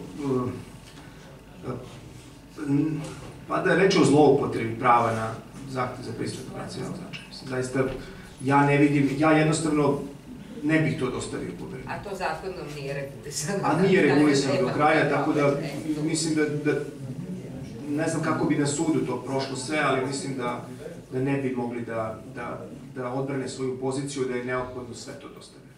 pa da je reč o zloupotrebi prava na zahtev za pristup nacionalnog značaja. Zaista, ja ne vidim, ja jednostavno ne bih to dostavio povereniku. A to zakonom nije regulisano. A nije regulisano do kraja, tako da mislim da ne znam kako bi na sudu to prošlo sve, ali mislim da ne bi mogli da odbrane svoju poziciju, da je neophodno sve to dostaviti.